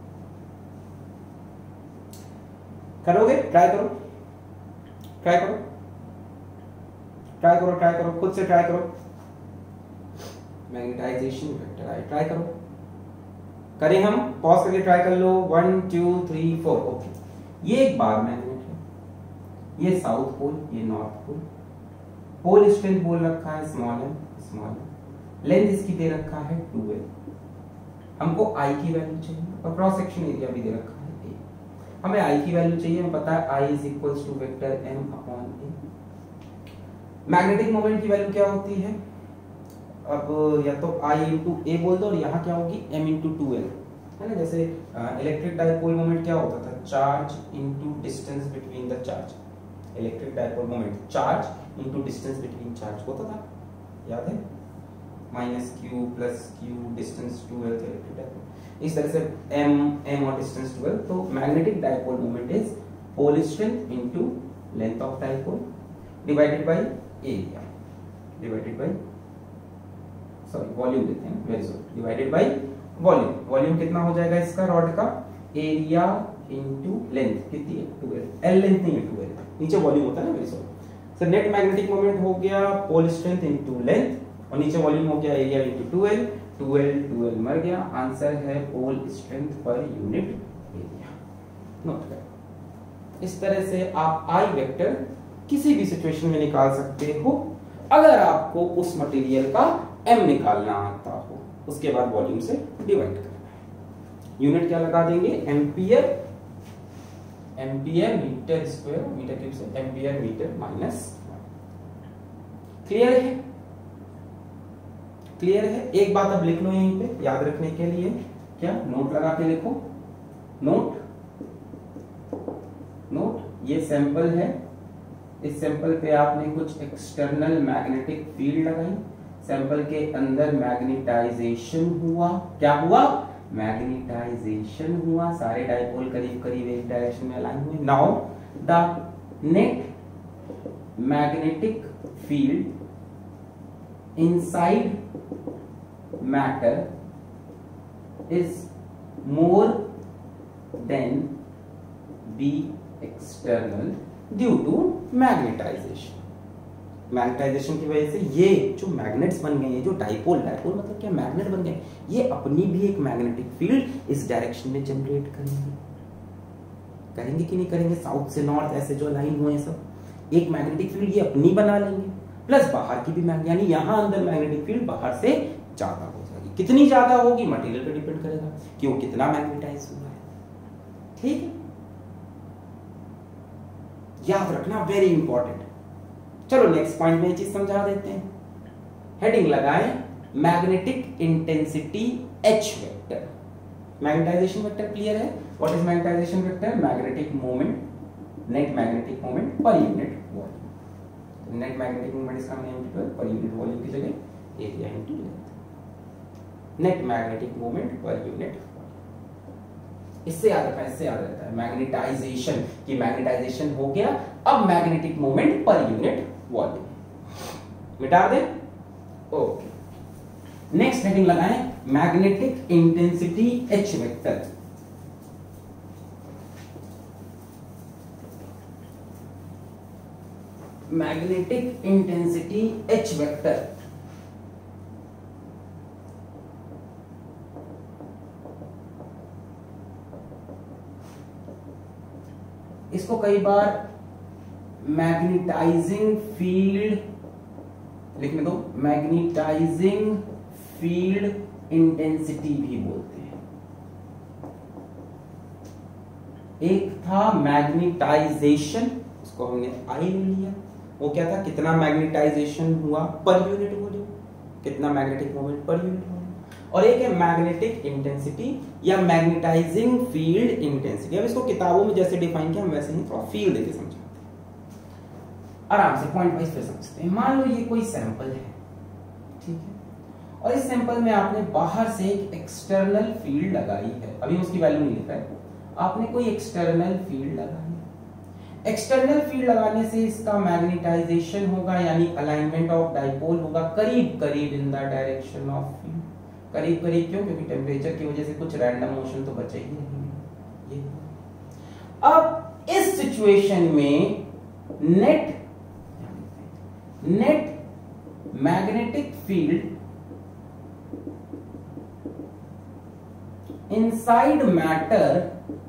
करोगे, try करो, try करो, try करो, try करो, खुद से try करो, magnetisation vector I try करो, करें हम, पॉज करके ट्राई कर लो, one two three four, okay. ये एक बार मैग्नेट है, ये साउथ पोल, ये नॉर्थ पोल, पोल स्ट्रेंथ बोल रखा है small M, small M, length इसकी दे रखा है ट्वेल्व, हमको आई की वैल्यू चाहिए और क्रॉस सेक्शन एरिया भी दे रखा है ए। हमें आई की वैल्यू चाहिए, हमें पता है I is equals to vector M upon A. Magnetic moment की वैल्यू क्या होती है, अब या तो आई इंटू ए बोल दो और यहाँ क्या होगी एम इंटू ट्वेल्व, है ना। जैसे इलेक्ट्रिक डाइपोल मोमेंट क्या होता था, charge into distance between the charge, electric dipole moment charge into distance between charge होता था, याद है, minus Q plus Q distance twelve, electric dipole, इस तरह से m m और डिस्टेंस ट्वेल्व। तो magnetic dipole moment is pole strength into length of dipole divided by area, divided by sorry volume देते हैं, very sorry, divided by volume. Volume कितना हो जाएगा इसका रॉड का, एरिया इनटू लेंथ कितनी है ट्वेल्व, एल लेंथ नहीं है ट्वेल्व, नीचे वॉल्यूम होता है ना, very sorry. So net magnetic moment हो गया पोल स्ट्रेंथ इनटू लेंथ और नीचे वॉल्यूम हो गया area into twelve, twelve twelve मर गया, आंसर है pole strength per unit area. Note करें, इस तरह से आप आई वेक्टर किसी भी सिचुएशन में निकाल सकते हो अगर आपको उस मटेरियल का एम निकालना आता हो, उसके बाद वॉल्यूम से डिवाइड करना है। यूनिट क्या लगा देंगे, ampere ampere metre square, metre cube से एम्पियर मीटर माइनस। क्लियर है? क्लियर है? एक बात अब लिख लो यहीं पे याद रखने के लिए, क्या नोट लगा के लिखो, नोट नोट ये सैंपल है, इस सैंपल पे आपने कुछ एक्सटर्नल मैग्नेटिक फील्ड लगाई, सैंपल के अंदर मैग्नेटाइजेशन हुआ, क्या हुआ? मैग्नेटाइजेशन हुआ, सारे डाइपोल करीब करीब एक डायरेक्शन में अलाइन हुए। Now the net magnetic field inside matter is more than the external due to magnetization। Magnetization की वजह से ये जो मैग्नेट्स बन गए हैं, जो डाइपोल, डाइपोल मतलब क्या, मैग्नेट बन गए, ये अपनी भी एक मैग्नेटिक फील्ड इस डायरेक्शन में जनरेट करेंगे। करेंगे कि नहीं करेंगे? साउथ से नॉर्थ ऐसे जो लाइन हुए हैं सब, एक मैग्नेटिक फील्ड ये अपनी बना लेंगे, प्लस बाहर की भी, यानी यहां अंदर मैग्नेटिक फील्ड बाहर से ज्यादा हो जाएगी। कितनी ज्यादा होगी मटेरियल पे डिपेंड करेगा कि वो कितना मैग्नेटाइज हुआ है। ठीक है, याद रखना, वेरी इंपॉर्टेंट। चलो नेक्स्ट पॉइंट में ये चीज समझा देते हैं। हेडिंग लगाएं magnetic intensity H vector. Magnetisation vector clear है? What is magnetization vector? Magnetic moment, net magnetic moment per unit volume. Net magnetic moment इसका नेम पर यूनिट वॉल्यूम की जगह area into length. Net magnetic moment per unit, इससे याद रखना, इससे याद रहता है मैग्नेटाइजेशन की, मैग्नेटाइजेशन हो गया, अब magnetic moment per unit volume मिटा दें। ओके, नेक्स्ट हेडिंग लगाएं magnetic intensity H vector. Magnetic intensity H vector इसको कई बार मैग्नेटाइजिंग फील्ड लिखने दो, मैग्नेटाइजिंग फील्ड इंटेंसिटी भी बोलते हैं। एक था मैग्नेटाइजेशन, उसको हमने आई ले लिया, वो क्या था, कितना मैग्नेटाइजेशन हुआ पर यूनिट वॉल्यूम, कितना magnetic moment per unit volume. और एक है मैग्नेटिक इंटेंसिटी या मैग्नेटाइजिंग फील्ड इंटेंसिटी। अब इसको किताबों में जैसे डिफाइन किया हम वैसे ही थोड़ा फील देके समझाते हैं, आराम से पॉइंट वाइज फिर समझते हैं। मान लो ये कोई सैंपल है, ठीक है, और इस सैंपल में आपने बाहर से एक एक्सटर्नल फील्ड लगाई है, अभी उसकी वैल्यू नहीं लिखा है, आपने कोई एक्सटर्नल फील्ड लगाई। एक्सटर्नल फील्ड लगाने से इसका मैग्नेटाइजेशन होगा, यानी अलाइनमेंट ऑफ डाइपोल होगा करीब करीब in the direction of field. करीब करीब क्यों? क्योंकि टेम्परेचर की वजह से कुछ रैंडम मोशन तो बचे ही नहीं। ये अब इस सिचुएशन में net net magnetic field inside matter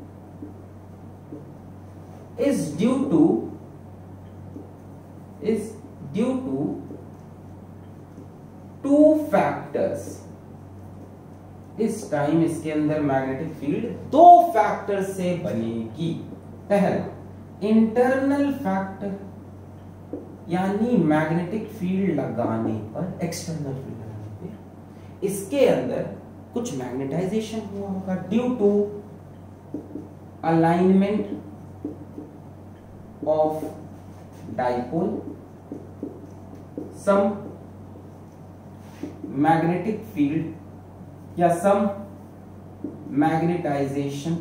is due to is due to two factors। इस टाइम इसके अंदर मैग्नेटिक फील्ड दो फैक्टर से बनेगी। पहला इंटरनल फैक्टर, यानी मैग्नेटिक फील्ड लगाने पर, एक्सटर्नल फील्ड लगाने पे इसके अंदर कुछ मैग्नेटाइजेशन हुआ होगा due to alignment of dipole, some magnetic field या some magnetization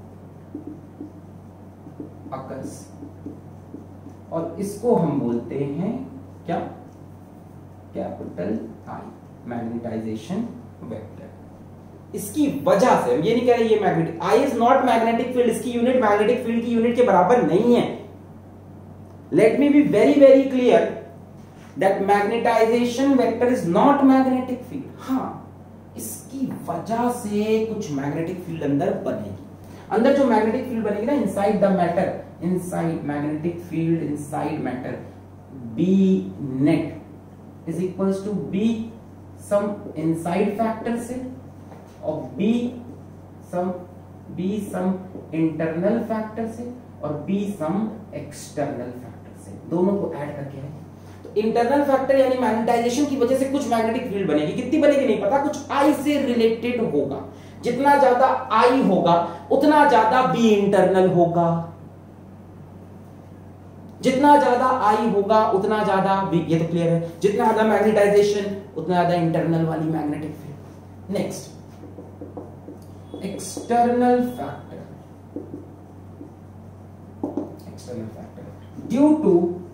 occurs, और इसको हम बोलते हैं क्या? Capital I, magnetization vector. इसकी वजह से हम ये नहीं कह रहे ये magnetic, I is not magnetic field, इसकी यूनिट मैग्नेटिक फील्ड की यूनिट के बराबर नहीं है। Let me be very very clear that magnetization vector is not magnetic field। हाँ, इसकी वजह से कुछ मैग्नेटिक फील्ड अंदर बनेगी। अंदर जो मैग्नेटिक फील्ड बनेगी ना, inside the matter, inside magnetic field inside matter, B net is equals to B sum inside factor से और B sum B sum internal factor से, और बी सम एक्सटर्नल फैक्टर से, दोनों को ऐड करके है। तो इंटरनल फैक्टर यानी मैग्नेटाइजेशन की वजह से कुछ मैग्नेटिक फील्ड बनेगी, कितनी बनेगी नहीं पता, कुछ आई से रिलेटेड होगा। जितना ज्यादा आई होगा उतना ज्यादा बी इंटरनल होगा, जितना ज्यादा आई होगा उतना ज्यादा बी, ये तो क्लियर है। जितना ज्यादा मैग्नेटाइजेशन उतना ज्यादा इंटरनल वाली magnetic field. Next external factor, external factor due to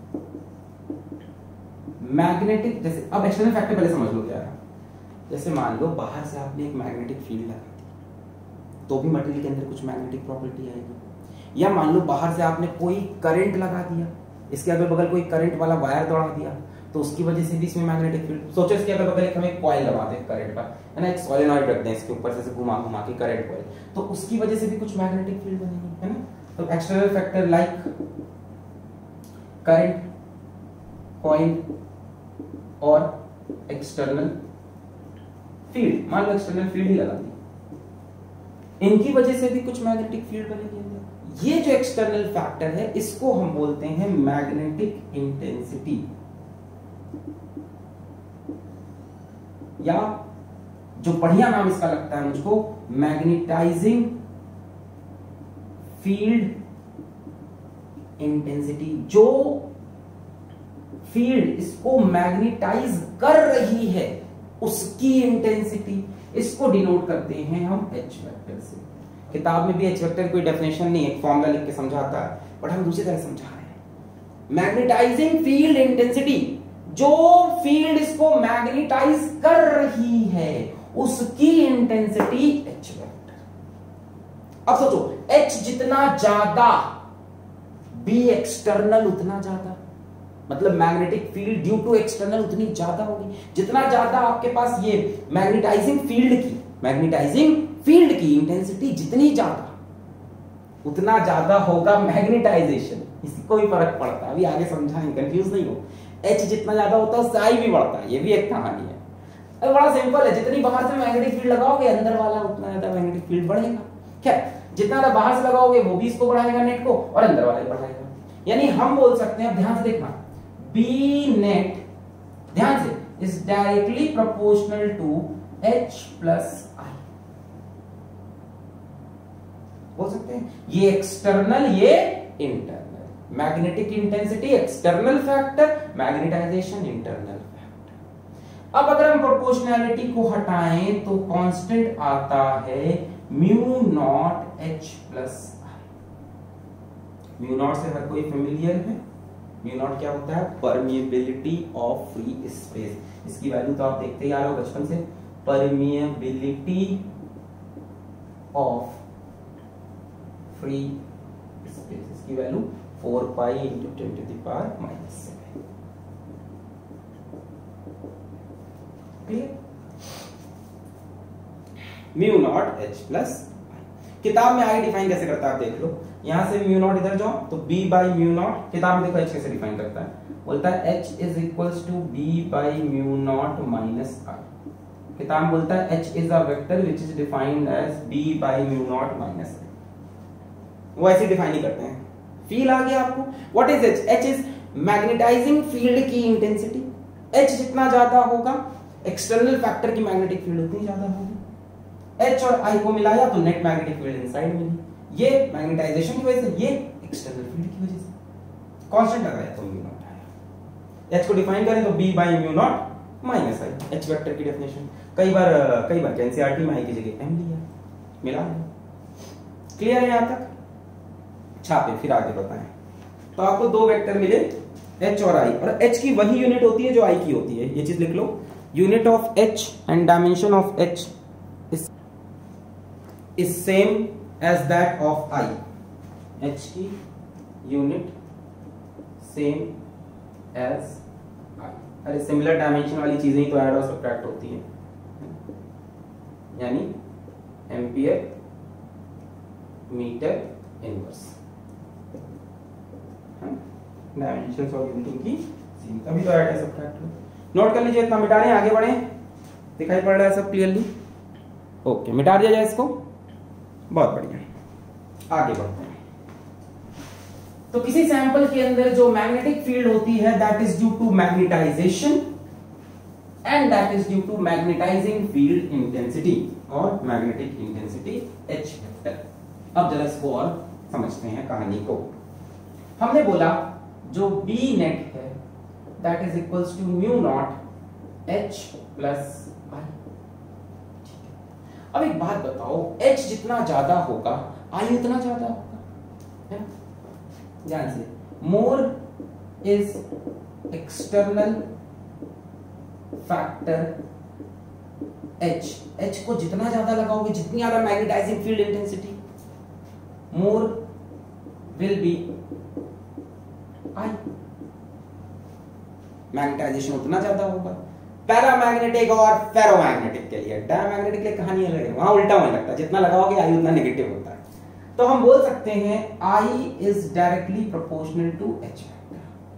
magnetic, जैसे अब एक्सटर्नल फैक्टर पहले समझ लो क्या है। जैसे मान लो बाहर से आपने एक मैग्नेटिक फील्ड लगा दी तो भी मटेरियल के अंदर कुछ मैग्नेटिक प्रॉपर्टी आएगी, या मान लो बाहर से आपने कोई करंट लगा दिया, इसके अगल बगल कोई करंट वाला वायर दौड़ा दिया तो उसकी वजह से भी इसमें मैग्नेटिक फील्ड। सोचो इसके अगल बगल एक हमें कॉइल लगा दे करंट का, है ना, एक सोलेनॉइड रख दें इसके ऊपर से घुमा घुमा के करंट कॉइल, तो उसकी वजह से भी कुछ मैग्नेटिक फील्ड बनेगी, है ना। तो external factor like current, coil और एक्सटर्नल फील्ड, मान लो एक्सटर्नल फील्ड ही लगा दी, इनकी वजह से भी कुछ मैग्नेटिक फील्ड बनेगी अंदर। ये जो एक्सटर्नल फैक्टर है इसको हम बोलते हैं मैग्नेटिक इंटेंसिटी, या जो बढ़िया नाम इसका लगता है मुझको मैग्नेटाइजिंग फील्ड इंटेंसिटी। जो फील्ड इसको मैग्नेटाइज कर रही है उसकी इंटेंसिटी, इसको डिनोट करते हैं हम एच वेक्टर से। किताब में भी एच वेक्टर कोई डेफिनेशन नहीं है, फॉर्मूला लिख के समझाता है, बट हम दूसरी तरह समझा रहे हैं। मैग्नेटाइजिंग फील्ड इंटेंसिटी, जो फील्ड इसको मैग्नेटाइज कर रही है उसकी इंटेंसिटी एच वेक्टर। अब सोचो एच जितना ज्यादा बी एक्सटर्नल उतना ज्यादा, मतलब magnetic field due to external उतनी ज्यादा होगी। जितना ज्यादा आपके पास ये मैग्नेटाइजिंग फील्ड की मैग्नेटाइजिंग फील्ड की इंटेंसिटी जितनी ज्यादा उतना ज्यादा होगा मैग्नेटाइजेशन। इसको भी फर्क पड़ता है, अभी आगे समझाएंगे, कंफ्यूज नहीं हो। एच जितना ज्यादा होता है उससे आई भी बढ़ता है, ये भी एक कहानी है। अब बड़ा सिंपल है, जितनी बाहर से मैग्नेटिक फील्ड लगाओगे अंदर वाला उतना ज्यादा मैग्नेटिक फील्ड बढ़ेगा। क्या जितना ज्यादा बाहर से लगाओगे वो भी इसको बढ़ाएगा नेट को, और अंदर वाला ही बढ़ाएगा। यानी हम बोल सकते हैं, अब ध्यान से देखना, बी नेट ध्यान से is directly proportional to H plus I, बोल सकते हैं। ये एक्सटर्नल ये internal, magnetic intensity external factor, magnetization internal factor. अब अगर हम प्रोपोर्शनैलिटी को हटाएं तो कांस्टेंट आता है mu naught H plus I. Mu naught से हर कोई फेमिलियर है। म्यू नॉट क्या होता है, परमिएबिलिटी ऑफ फ्री स्पेस। इसकी वैल्यू तो आप देखते ही आ रहे हो बचपन से, परमिएबिलिटी ऑफ फ्री स्पेस, इसकी value four pi into ten to the power minus seven. Clear, mu naught H plus. किताब में आई डिफाइन कैसे करता है आप देख लो, यहां से म्यू नॉट इधर जाओ तो b बाई म्यू नॉट, किताब में देखो एच कैसे डिफाइन करता है, बोलता है h is equals to b by mu naught minus r। किताब में बोलता है h is a vector which is defined as b by mu naught minus r। वो ऐसे डिफाइन ही करते हैं। फील आ गया आपको, what is h? h is magnetizing field की इंटेंसिटी। h जितना ज्यादा होगा एक्सटर्नल फैक्टर की मैग्नेटिक फील्ड उतनी ज्यादा होगी। H और I को मिलाया तो नेट मैग्नेटिक फील्ड इनसाइड मिली। ये मैग्नेटाइजेशन की वजह से, ये एक्सटर्नल फील्ड की वजह से। कांस्टेंट लगाया तो म्यू नॉट आया। H को डिफाइन करें तो b by mu naught minus I, H vector की डेफिनेशन। कई बार कई बार एनसीईआरटी में I की जगह m लिया, मिला। क्लियर है यहां तक? छापे फिर आगे बताएं। तो आपको दो वेक्टर मिले H और I, और H की वही यूनिट होती है जो I की होती है। ये चीज लिख लो, unit of H and dimension of H is is same as that of I। H की यूनिट सेम एज I। अरे सिमिलर डायमेंशन वाली चीजें ही तो ऐड और सब्ट्रैक्ट होती हैं, यानी एम्पियर मीटर इनवर्स। डायमेंशंस और यूनिट की सेम, तभी तो ऐड और सब्ट्रैक्ट हो। नोट कर लीजिए, इतना मिटा रहे हैं, आगे बढ़े। दिखाई पड़ रहा है सब क्लियरली? ओके, मिटा दिया जाए इसको, बहुत बढ़िया। आगे बढ़ते हैं। तो किसी सैंपल के अंदर जो मैग्नेटिक फील्ड होती है that is due to magnetization and that is due to magnetizing field intensity और मैग्नेटिक इंटेंसिटी एच वेक्टर। अब जरा इसको और समझते हैं कहानी को। हमने बोला जो बी नेट है that is equals to mu naught H plus I. अब एक बात बताओ, एच जितना ज्यादा होगा आई उतना ज्यादा होगा, है ना? ध्यान से, more is external factor H. H को जितना ज्यादा लगाओगे, जितनी ज्यादा magnetizing field intensity, more will be I, magnetization उतना ज्यादा होगा। पैरामैग्नेटिक और फेरोमैग्नेटिक के लिए, डायमैग्नेटिक के लिए कहानी अलग है, वहां उल्टा होने लगता है, जितना लगाओगे आई उतना नेगेटिव होता है। तो हम बोल सकते हैं I is directly proportional to H vector.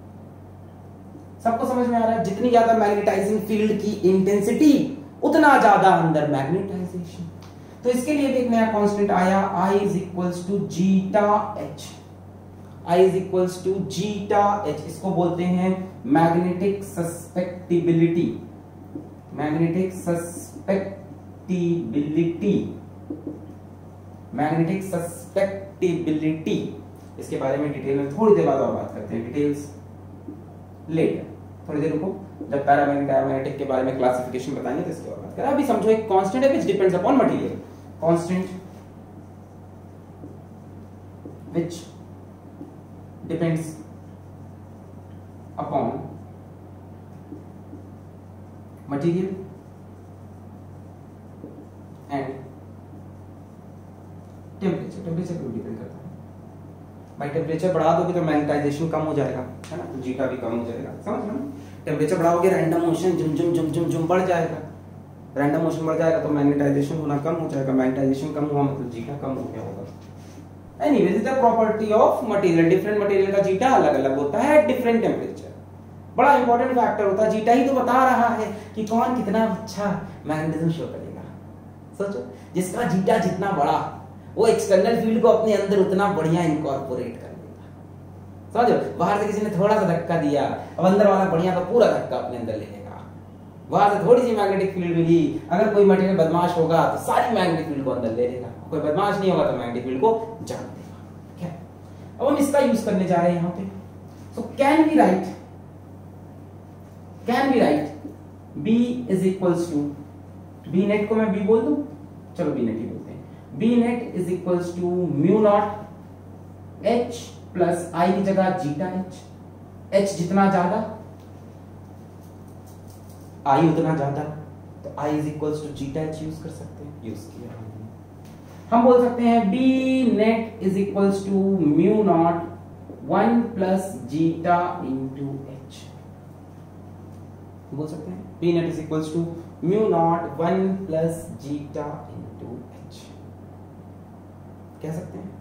सबको समझ में आ रहा है? जितनी ज्यादा मैग्नेटाइजिंग फील्ड की इंटेंसिटी उतना ज्यादा अंदर मैग्नेटाइजेशन। तो इसके लिए भी एक नया कांस्टेंट आया, I is equals to zeta H. I is equals to zeta H, इसको बोलते हैं magnetic susceptibility. Magnetic susceptibility, magnetic susceptibility, इसके बारे में डिटेल में थोड़ी देर बाद और बात करते हैं, डिटेल्स लेटर, थोड़ी देर रुको, जब पैरामैग्नेटिक डायमैग्नेटिक के बारे में क्लासिफिकेशन बताएंगे तो इसके बाद बात करें। अभी समझो एक कांस्टेंट है which depends upon material, constant which depends upon material and temperature. Temperature पे डिपेंड करता है भाई, टेम्परेचर बढ़ा दोगे तो मैग्नेटाइजेशन कम हो जाएगा, है ना, तो जीटा भी कम हो जाएगा, समझ रहे हो? टेम्परेचर बढ़ाओगे रैंडम मोशन जुम जुम जुम जुम जुम बढ़ जाएगा, रैंडम मोशन बढ़ जाएगा तो मैग्नेटाइजेशन होना कम हो जाएगा, मैग्नेटाइजेशन कम हुआ मतलब जीटा कम हो गया होगा। Anyways is the property of material, different material का जीटा अलग अलग होता है एट डिफरेंट टेम्परेचर। बड़ा इंपॉर्टेंट फैक्टर होता है, जीटा ही तो बता रहा है कि कौन कितना अच्छा मैग्नेटिज्म शो करेगा। सोचो, जिसका जीटा जितना बड़ा वो एक्सटर्नल फील्ड को अपने अंदर उतना बढ़िया इनकॉर्पोरेट कर लेगा। समझो, बाहर से किसी ने थोड़ा सा धक्का दिया, अब अंदर वाला बढ़िया का पूरा धक्का अपने अंदर ले लेगा। बाहर से थोड़ी सी मैग्नेटिक फील्ड मिली, अगर कोई मटेरियल बदमाश होगा तो सारी मैग्नेटिक फील्ड को अंदर ले लेगा, कोई बदमाश नहीं होगा तो मैग्नेटिक फील्ड को जान देगा। क्या अब हम इसका यूज करने जा रहे हैं यहाँ पे। So can we write, can we write B is equals to, B net को मैं B बोल दूं, चलो B नेट ही बोलते हैं। B net is equals to mu naught H plus I की जगह जीटा H। H जितना ज्यादा I उतना ज्यादा, तो I is equals to zeta H use कर सकते हैं, यूज किया हम बोल सकते हैं B net is equals to mu naught one plus zeta into H। बोल सकते हैं B net is equals to mu naught one plus zeta into H, कह सकते हैं,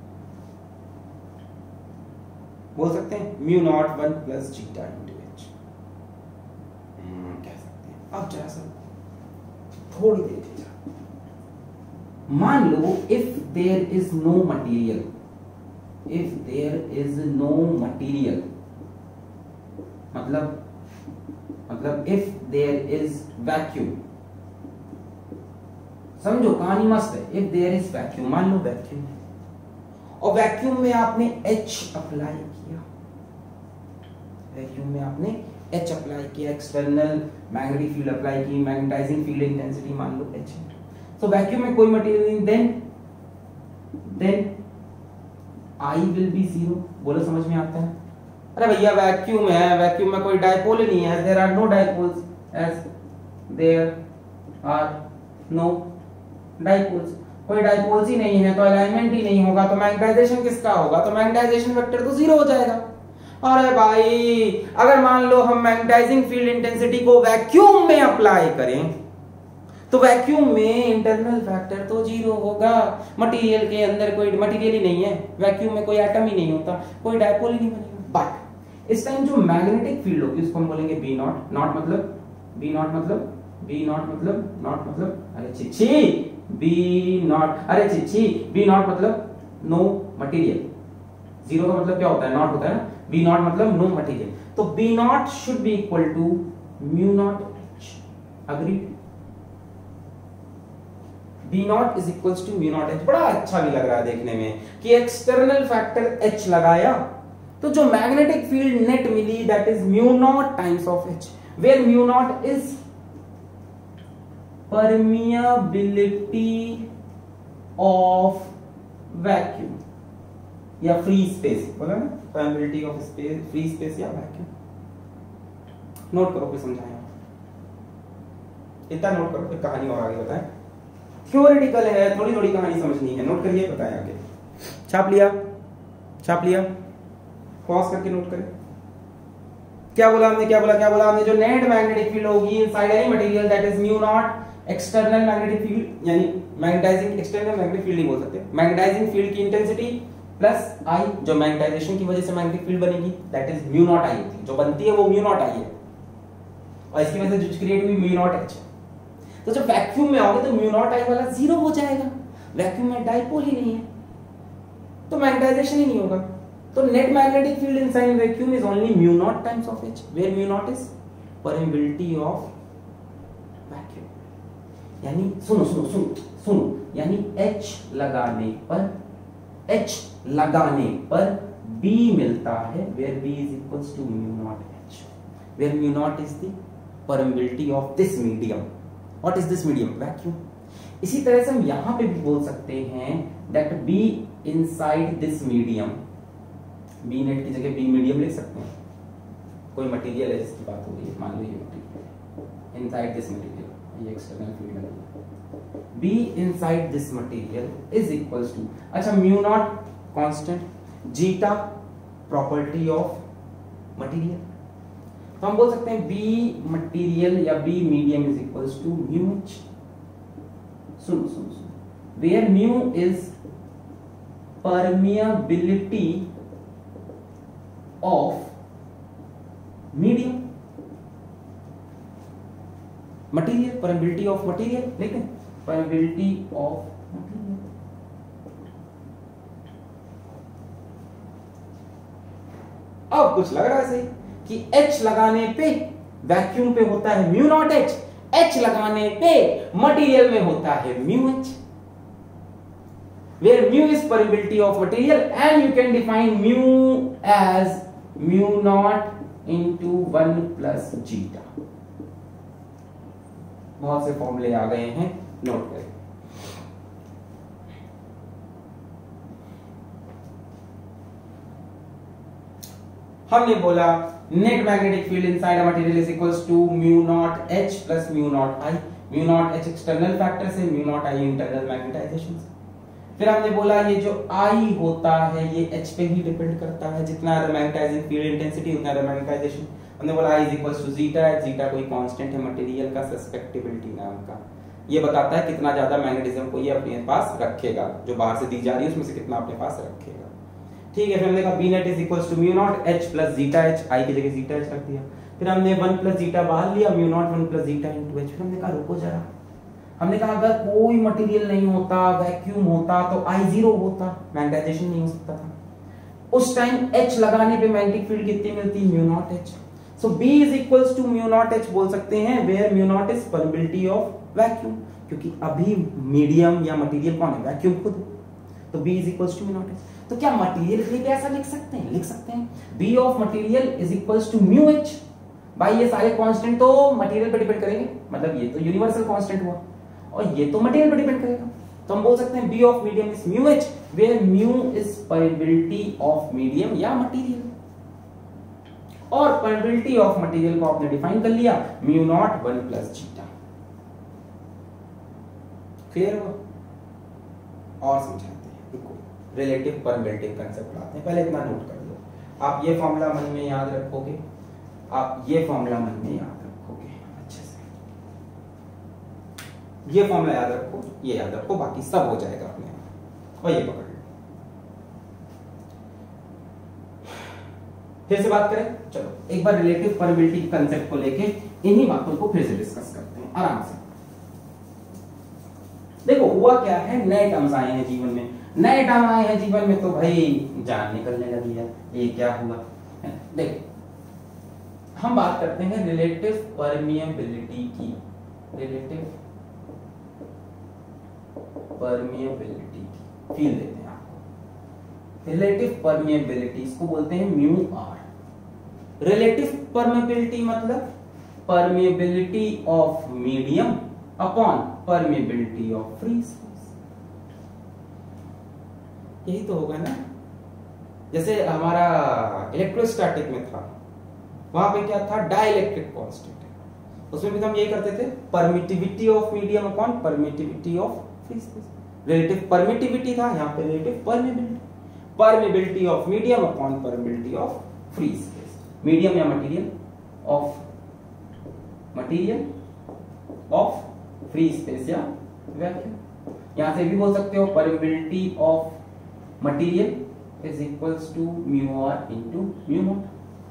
बोल सकते हैं mu naught one plus zeta into H, कह सकते हैं। अब जरा सा थोड़ी देर मान लो if there is no material, if there is no material मतलब मतलब इफ देयर इज वैक्यूम, समझो कहानी मस्त है। इफ देयर इज वैक्यूम, मान लो वैक्यूम है और वैक्यूम में आपने H अप्लाई किया, वैक्यूम में आपने H अप्लाई किया, एक्सटर्नल मैग्नेटिक फील्ड अप्लाई की, मैग्नेटाइजिंग फील्ड इंटेंसिटी मान लो H। तो वैक्यूम में कोई मटेरियल नहीं, then then I will be zero. बोलो समझ में आता है? अरे भैया वैक्यूम है, वैक्यूम में कोई डायपोल नहीं है, there are no dipoles, as there are no dipoles, कोई डायपोल्स ही नहीं है तो अलाइनमेंट ही नहीं होगा, तो मैग्नेटाइजेशन किसका होगा? तो मैग्नेटाइजेशन वेक्टर तो जीरो हो जाएगा। अरे भाई अगर मान लो हम मैग्नेटाइजिंग फील्ड इंटेंसिटी को वैक्यूम में अप्लाई करें तो वैक्यूम में इंटरनल फैक्टर तो जीरो होगा, मटेरियल के अंदर कोई मटेरियल ही नहीं है, वैक्यूम में कोई एटम ही नहीं होता, कोई डायपोल ही नहीं बनेगा। बट इस टाइम जो मैग्नेटिक फील्ड होगी उसको हम बोलेंगे बी नॉट। नॉट मतलब बी नॉट मतलब बी नॉट मतलब नॉट मतलब अरे छिछी बी नॉट, अरे छिछी बी नॉट मतलब नो मटेरियल, जीरो का मतलब क्या होता है, नॉट होता है ना, बी नॉट मतलब नो मटेरियल, तो B naught should be equal to mu naught H, agree, B naught is equal to mu naught H. बड़ा अच्छा भी लग रहा है देखने में कि एक्सटर्नल फैक्टर एच लगाया तो जो मैग्नेटिक फील्ड नेट मिली that is mu naught times of H, where mu naught is permeability of vacuum या फ्री स्पेस, बोला ना, permeability of space, free space या वैक्यूम। नोट करो फिर समझाएं, इतना नोट करो फिर कहानी और आगे बताएं। थ्योरेटिकल है, थोड़ी थोड़ी कहानी समझनी है, नोट करिए, बताएं आगे। छाप लिया, छाप लिया, पॉज करके नोट करें। क्या बोला हमने, क्या बोला, क्या बोला हमने, जो नेट मैग्नेटिक फील्ड होगी inside any material that is mu naught external magnetic field, यानी मैग्नेटाइजिंग, एक्सटर्नल मैग्नेटिक फील्ड नहीं बोल सकते, मैग्नेटाइजिंग फील्ड की इंटेंसिटी प्लस आई, जो मैग्नेटाइजेशन की वजह से मैग्नेटिक फील्ड बनेगी that is mu naught I होती है, जो बनती है वो म्यू नॉट आई है, और इसकी वजह से जो क्रिएट हुई म्यू नॉट एच। तो जब वैक्यूम में आओगे तो म्यू नॉट आई वाला जीरो हो जाएगा, वैक्यूम में डाइपोल ही नहीं है तो मैग्नेटाइजेशन ही नहीं होगा, तो net magnetic field inside vacuum is only mu naught times of H, where mu naught is permeability of vacuum. यानी सुनो सुनो सुनो सुनो यानी एच लगाने पर, एच लगाने पर B मिलता है, where B is equals to mu naught H, where mu naught is the permeability of this medium. What is this medium? Vacuum. इसी तरह से हम यहां पे भी बोल सकते हैं that B inside this medium, B net की जगह B medium लिख सकते हैं, कोई मटेरियल है जिसकी बात हो रही है, मान लो ये मटेरियल inside this material, ये एक्सटर्नल फील्ड है, B inside this material is equals to, अच्छा mu naught constant, zeta property of material, तो हम बोल सकते हैं B मटेरियल या B medium is equals to mu H. सुनो सुनो सुनो, where mu is permeability of medium, material, permeability of material, लेकिन परमिएबिलिटी ऑफ मटेरियल। अब कुछ लग रहा है सही कि H लगाने पे वैक्यूम पे होता है म्यू नॉट H, H लगाने पे मटेरियल में होता है mu H, where mu is permeability of material and you can define mu as mu naught into one plus zeta। बहुत से फॉर्मूले आ गए हैं, नोट करें। हमने बोला net magnetic field inside a material is equals to mu naught H plus mu naught I, mu naught H external factor से, mu naught I internal magnetisation से। फिर हमने बोला ये जो आई होता है ये एच पे ही डिपेंड करता है, जितना मैग्नेटाइजिंग फील्ड इंटेंसिटी उतना मैग्नेटाइजेशन। हमने बोला I is equals to zeta, zeta कोई कांस्टेंट है मटेरियल का, सस्पेक्टिबिलिटी नाम का, ये बताता है कितना ज्यादा मैग्नेटिज्म को ये अपने पास रखेगा, जो बाहर से दी जा रही है उसमें से कितना अपने पास रखेगा। ठीक है, फिर हमने कहा B net is equals to mu naught H plus zeta H, I की जगह जीटा एच रख दिया। फिर हमने वन प्लस जीटा बाहर लिया, mu naught one plus zeta into H. फिर हमने कहा रुको जरा, हमने कहा अगर कोई मटेरियल नहीं होता, वैक्यूम होता तो आई जीरो होता, मैग्नेटाइजेशन नहीं हो सकता था। उस टाइम एच लगाने पे मैग्नेटिक फील्ड कितनी मिलती, mu naught H. So B is equals to mu naught H बोल सकते हैं, where mu naught is permeability of vacuum, क्योंकि अभी मीडियम या मटेरियल कौन है, वैक्यूम खुद, तो B is equals to mu naught H. तो क्या मटेरियल के लिए ऐसा लिख सकते हैं, लिख सकते हैं B of material is equals to mu H. भाई ये सारे कांस्टेंट तो मटेरियल पे डिपेंड करेंगे, मतलब ये तो यूनिवर्सल कांस्टेंट हुआ और ये तो मटेरियल पे डिपेंड करेगा, तो हम बोल सकते हैं B of medium is mu H, where mu is permeability of medium या मटेरियल। और परमिएबिलिटी ऑफ मटेरियल को आपने डिफाइन कर लिया, mu naught one plus zeta. Clear हुआ? और समझाते हैं, देखो रिलेटिव परमिएबिलिटी कंसेप्ट लाते हैं, पहले इतना नोट कर लो। आप ये फॉर्मूला मन में याद रखोगे, आप ये फॉर्मूला मन में याद रखोगे अच्छे से, ये फॉर्मूला याद रखो, ये याद रखो, बाकी सब हो जाएगा अपने आप। और ये पकड़ लो। फिर से बात करें, चलो एक बार रिलेटिव परमिएबिलिटी कंसेप्ट को लेके इन्हीं बातों को फिर से डिस्कस करते हैं आराम से। देखो हुआ क्या है, नए टर्म्स आए हैं जीवन में। नए टर्म आए हैं जीवन में तो भाई जान निकलने लगी है, ये क्या हुआ। देख हम बात करते हैं रिलेटिव परमिएबिलिटी की, रिलेटिव परमिएबिलिटी की फील देते हैं आपको। रिलेटिव परमिएबिलिटी इसको बोलते हैं म्यू आर। रिलेटिव परमिएबिलिटी मतलब permeability of medium upon permeability of free space. यही तो होगा ना, जैसे हमारा इलेक्ट्रोस्टैटिक में था, वहां पे क्या था, डाइलेक्ट्रिक कांस्टेंट, उसमें भी हम यही करते थे, permittivity of medium upon permittivity of free space. Relative permittivity था, यहाँ पे relative permeability, permeability of medium upon permeability of free space. Medium या material of material of free space या वैक्यूम। यहां से भी बोल सकते हो permeability of material is equals to mu R into mu naught.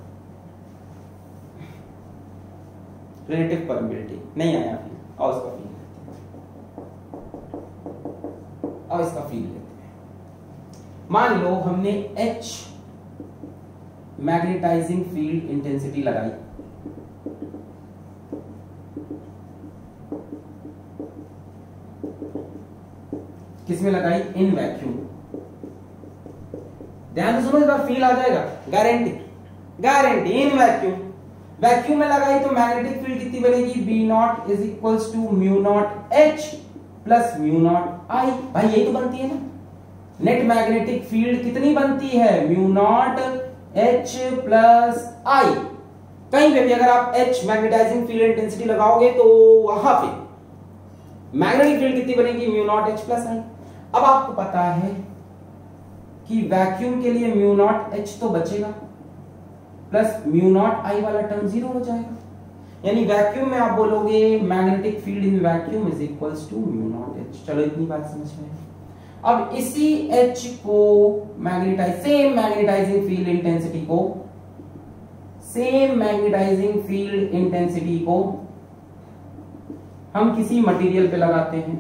Relative permeability नहीं आया फिर, और इसका फील और इसका फील लेते हैं। मान लो हमने H मैग्नेटाइजिंग फील्ड इंटेंसिटी लगाई, किसमें लगाई, इन वैक्यूम। ध्यान से सुनो, इस बार फील आ जाएगा, guarantee guarantee. In vacuum, vacuum में लगाई तो मैग्नेटिक फील्ड कितनी बनेगी, B naught is equals to mu naught H plus mu naught I. भाई यही तो बनती है ना, नेट मैग्नेटिक फील्ड कितनी बनती है, mu naught H plus I. कहीं पे भी अगर आप एच मैग्नेटाइजिंग फील्ड इंटेंसिटी लगाओगे तो वहां पे मैग्नेटिक फील्ड कितनी बनेगी, mu naught H plus I. अब आपको पता है कि वैक्यूम के लिए म्यू नॉट एच तो बचेगा, प्लस म्यू नॉट आई वाला टर्म जीरो हो जाएगा। यानी वैक्यूम में आप बोलोगे magnetic field in vacuum is equals to mu naught H. चलो इतनी बात समझ में। अब इसी H को magnetise same magnetising field intensity को सेम मैग्नेटाइजिंग फील्ड इंटेंसिटी को हम किसी मटेरियल पे लगाते हैं,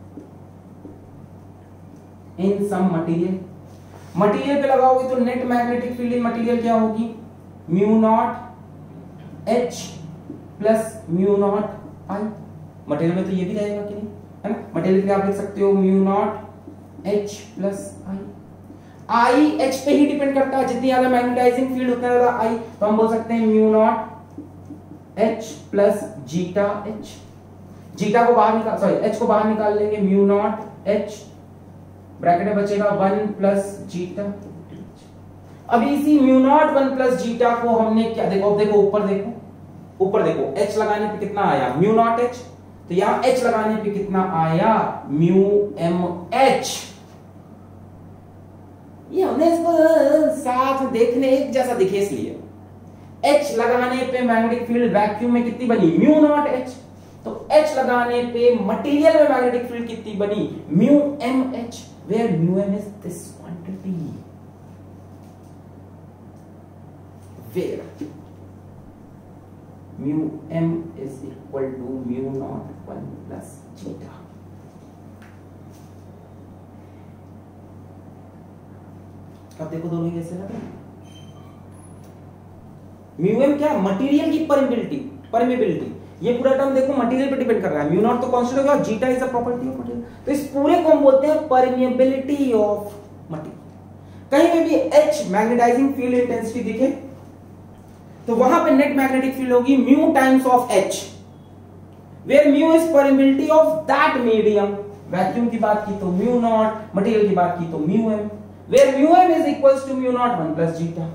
इन सम मटेरियल। मटेरियल पे लगाओगे तो net magnetic field in material क्या होगी, mu naught H plus mu naught I. Material में तो ये भी रहेगा कि नहीं, है ना। मटेरियल के लिए आप लिख सकते हो mu naught H plus I. I H पे ही डिपेंड करता है, जितनी ज्यादा मैग्नेटाइजिंग फील्ड उतना ज्यादा आई। तो हम बोल सकते हैं mu naught H plus zeta H. Zeta को बाहर निकाल सॉरी एच को बाहर निकाल लेंगे, म्यू नॉट एच ब्रैकेट में बचेगा वन प्लस जीटा। अब इसी mu naught one plus zeta को हमने क्या, देखो देखो ऊपर देखो ऊपर देखो, एच लगाने पे कितना आया, म्यू नॉट एच। तो यहां एच लगाने पे कितना आया, म्यू एम एच। ये हमने इसको साथ में देखने एक जैसा दिखे इसलिए। एच लगाने पे मैग्नेटिक फील्ड वैक्यूम में कितनी बनी, म्यू नॉट एच। तो एच लगाने पे मटेरियल में मैग्नेटिक फील्ड कितनी बनी, mu M H, where mu M is this quantity, where mu M is equal to mu naught one plus zeta. अब देखो दोनों कैसे लगे। म्यू एम क्या, मटेरियल की परमिएबिलिटी परमिएबिलिटी ये पूरा टर्म देखो मटेरियल पे डिपेंड कर रहा है। म्यू नॉट तो कांस्टेंट हो गया, zeta is a property of material. तो इस पूरे को हम बोलते हैं परमिएबिलिटी ऑफ मटेरियल। कहीं पे भी एच मैग्नेटाइजिंग फील्ड इंटेंसिटी दिखे तो वहां पे नेट मैग्नेटिक फील्ड होगी mu times of H, where mu is permeability of that medium. Vacuum की बात की तो म्यू नॉट, मटेरियल की बात की तो mu M, where mu M is equals to mu naught one plus zeta.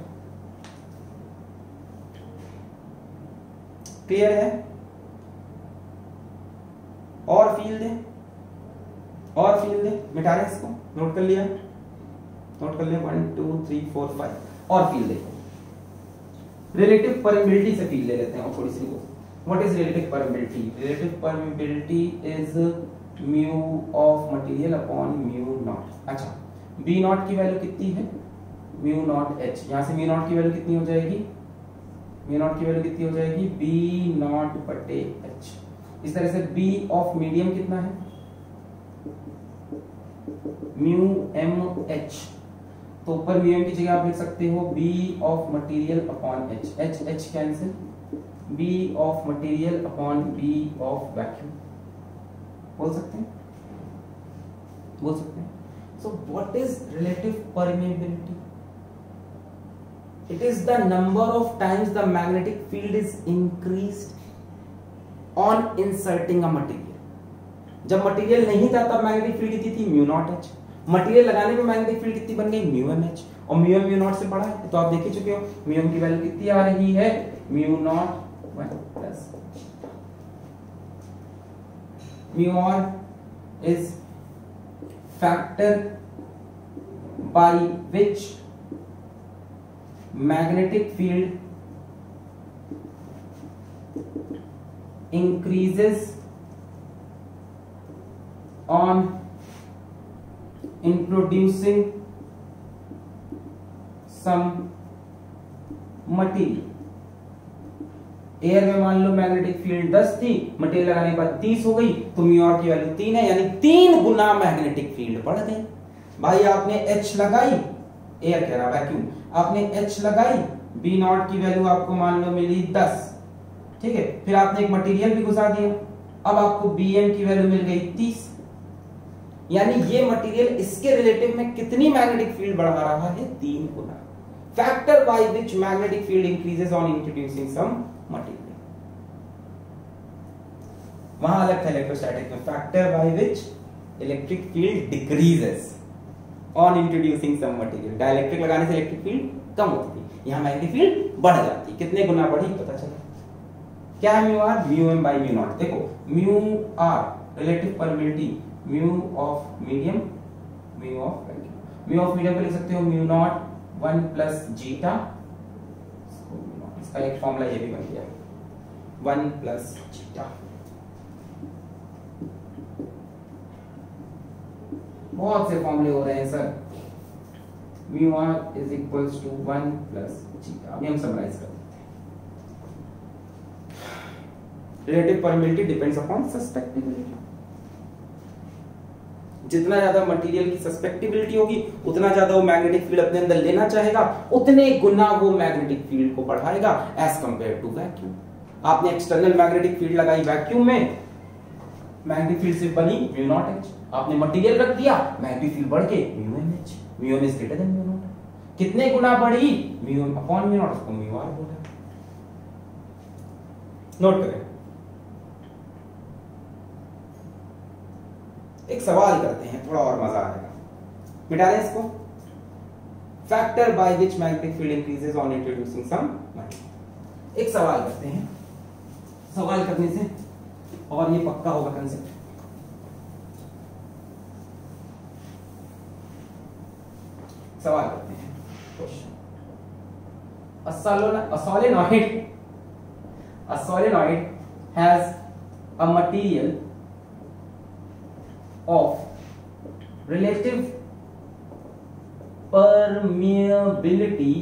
Clear है? और फील दे और फील दे मिटा रहे इसको, नोट कर लिया नोट कर लिया one two three four five. और फील देखो, रिलेटिव परमिएबिलिटी से फील ले लेते हैं और थोड़ी सी वो। What is relative permeability? Relative permeability is mu of material upon mu naught. अच्छा, बी नॉट की वैल्यू कितनी है, म्यू नॉट एच। यहां से म्यू नॉट की वैल्यू कितनी हो जाएगी, म्यू नॉट की वैल्यू कितनी हो जाएगी, बी नॉट बटे एच। इस तरह से बी ऑफ मीडियम कितना है, म्यू एम एच, तो ऊपर म्यू एम की जगह आप लिख सकते हो B of material upon H, H H cancel, B of material upon B of vacuum, बोल सकते हैं बोल सकते हैं so what is relative permeability? It is the number of times the magnetic field is increased on inserting a material. जब material नहीं था तब मैग्नेटिक फील्ड कितनी थी? Mu naught H. मटेरियल लगाने पे मैग्नेटिक फील्ड कितनी बन गई? Mu M H. और म्यू एम म्यू नॉट से बड़ा है तो आप देख ही चुके हो म्यू एम की वैल्यू कितनी आ रही है? Mu naught one plus mu R is factor by which magnetic field increases on introducing some material. Air में मान लो मैग्नेटिक फील्ड दस थी, मटेरियल लगाने के बाद तीस हो गई, तो म्यू आर की वैल्यू तीन है, यानी तीन गुना मैग्नेटिक फील्ड बढ़ गई। भाई आपने एच लगाई, एयर कह रहा वैक्यूम, आपने H लगाई, बी नॉट की वैल्यू आपको मान लो मिली दस, ठीक है, फिर आपने एक मटेरियल भी घुसा दिया, अब आपको बी एम की वैल्यू मिल गई तीस, यानी ये मटेरियल इसके रिलेटिव में कितनी मैग्नेटिक फील्ड बढ़ा रहा है? तीन गुना। Factor by which magnetic field increases on introducing some material. वहां अलग था इलेक्ट्रोस्टैटिक में, factor by which electric field decreases on introducing some material. Dielectric लगाने से इलेक्ट्रिक फील्ड कम होती थी, यहां मैग्नेटिक फील्ड बढ़ जाती। कितने गुना बढ़ी पता चला। क्या है mu R? Mu M by mu naught. देखो mu R relative permeability, mu of medium, mu of vacuum. Mu of medium को लिख सकते हो mu naught one plus zeta, इसका एक फॉर्मूला ये भी बन गया वन प्लस जीटा। बहुत से फॉर्मूले हो रहे हैं sir. Mu R is equals to one plus zeta. अभी हम समराइज कर देते हैं। Relative permeability depends upon susceptibility. जितना ज्यादा मटेरियल की सस्पेक्टिबिलिटी होगी उतना ज्यादा वो मैग्नेटिक फील्ड अपने अंदर लेना चाहेगा, उतने गुना वो मैग्नेटिक फील्ड को बढ़ाएगा एज कंपेयर टू वैक्यूम। आपने एक्सटर्नल मैग्नेटिक फील्ड लगाई वैक्यूम में, मैग्नेटिक फील्ड सिर्फ बनी म्यू नॉट एच। आपने मटेरियल रख दिया, मैग्नेटिक फील्ड बढ़ के mu M H, mu M is greater than mu naught. कितने गुना बढ़ी? Mu M upon mu naught, उसको म्यू आर बोला। नोट करें। एक सवाल करते हैं, थोड़ा और मजा आएगा। मिटा दें इसको। Factor by which magnetic field increases on introducing some material. एक सवाल करते हैं, सवाल करने से और ये पक्का होगा कंसेप्ट। सवाल करते हैं, question. A solenoid, a solenoid, a solenoid has a material of relative permeability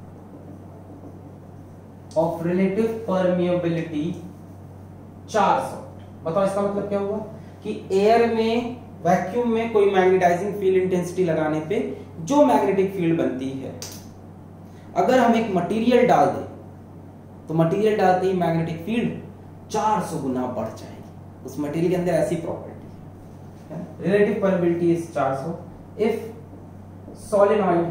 of relative permeability चार सौ। बताओ इसका मतलब क्या हुआ कि एयर में, वैक्यूम में कोई मैग्नेटाइजिंग फील्ड इंटेंसिटी लगाने पे जो मैग्नेटिक फील्ड बनती है, अगर हम एक मटेरियल डाल दें तो मटेरियल डालते ही मैग्नेटिक फील्ड चार सौ गुना बढ़ जाएगी। उस मटेरियल के अंदर ऐसी प्रॉपर्टी है। रिलेटिव परमेबिलिटी इज चार सौ। If solenoid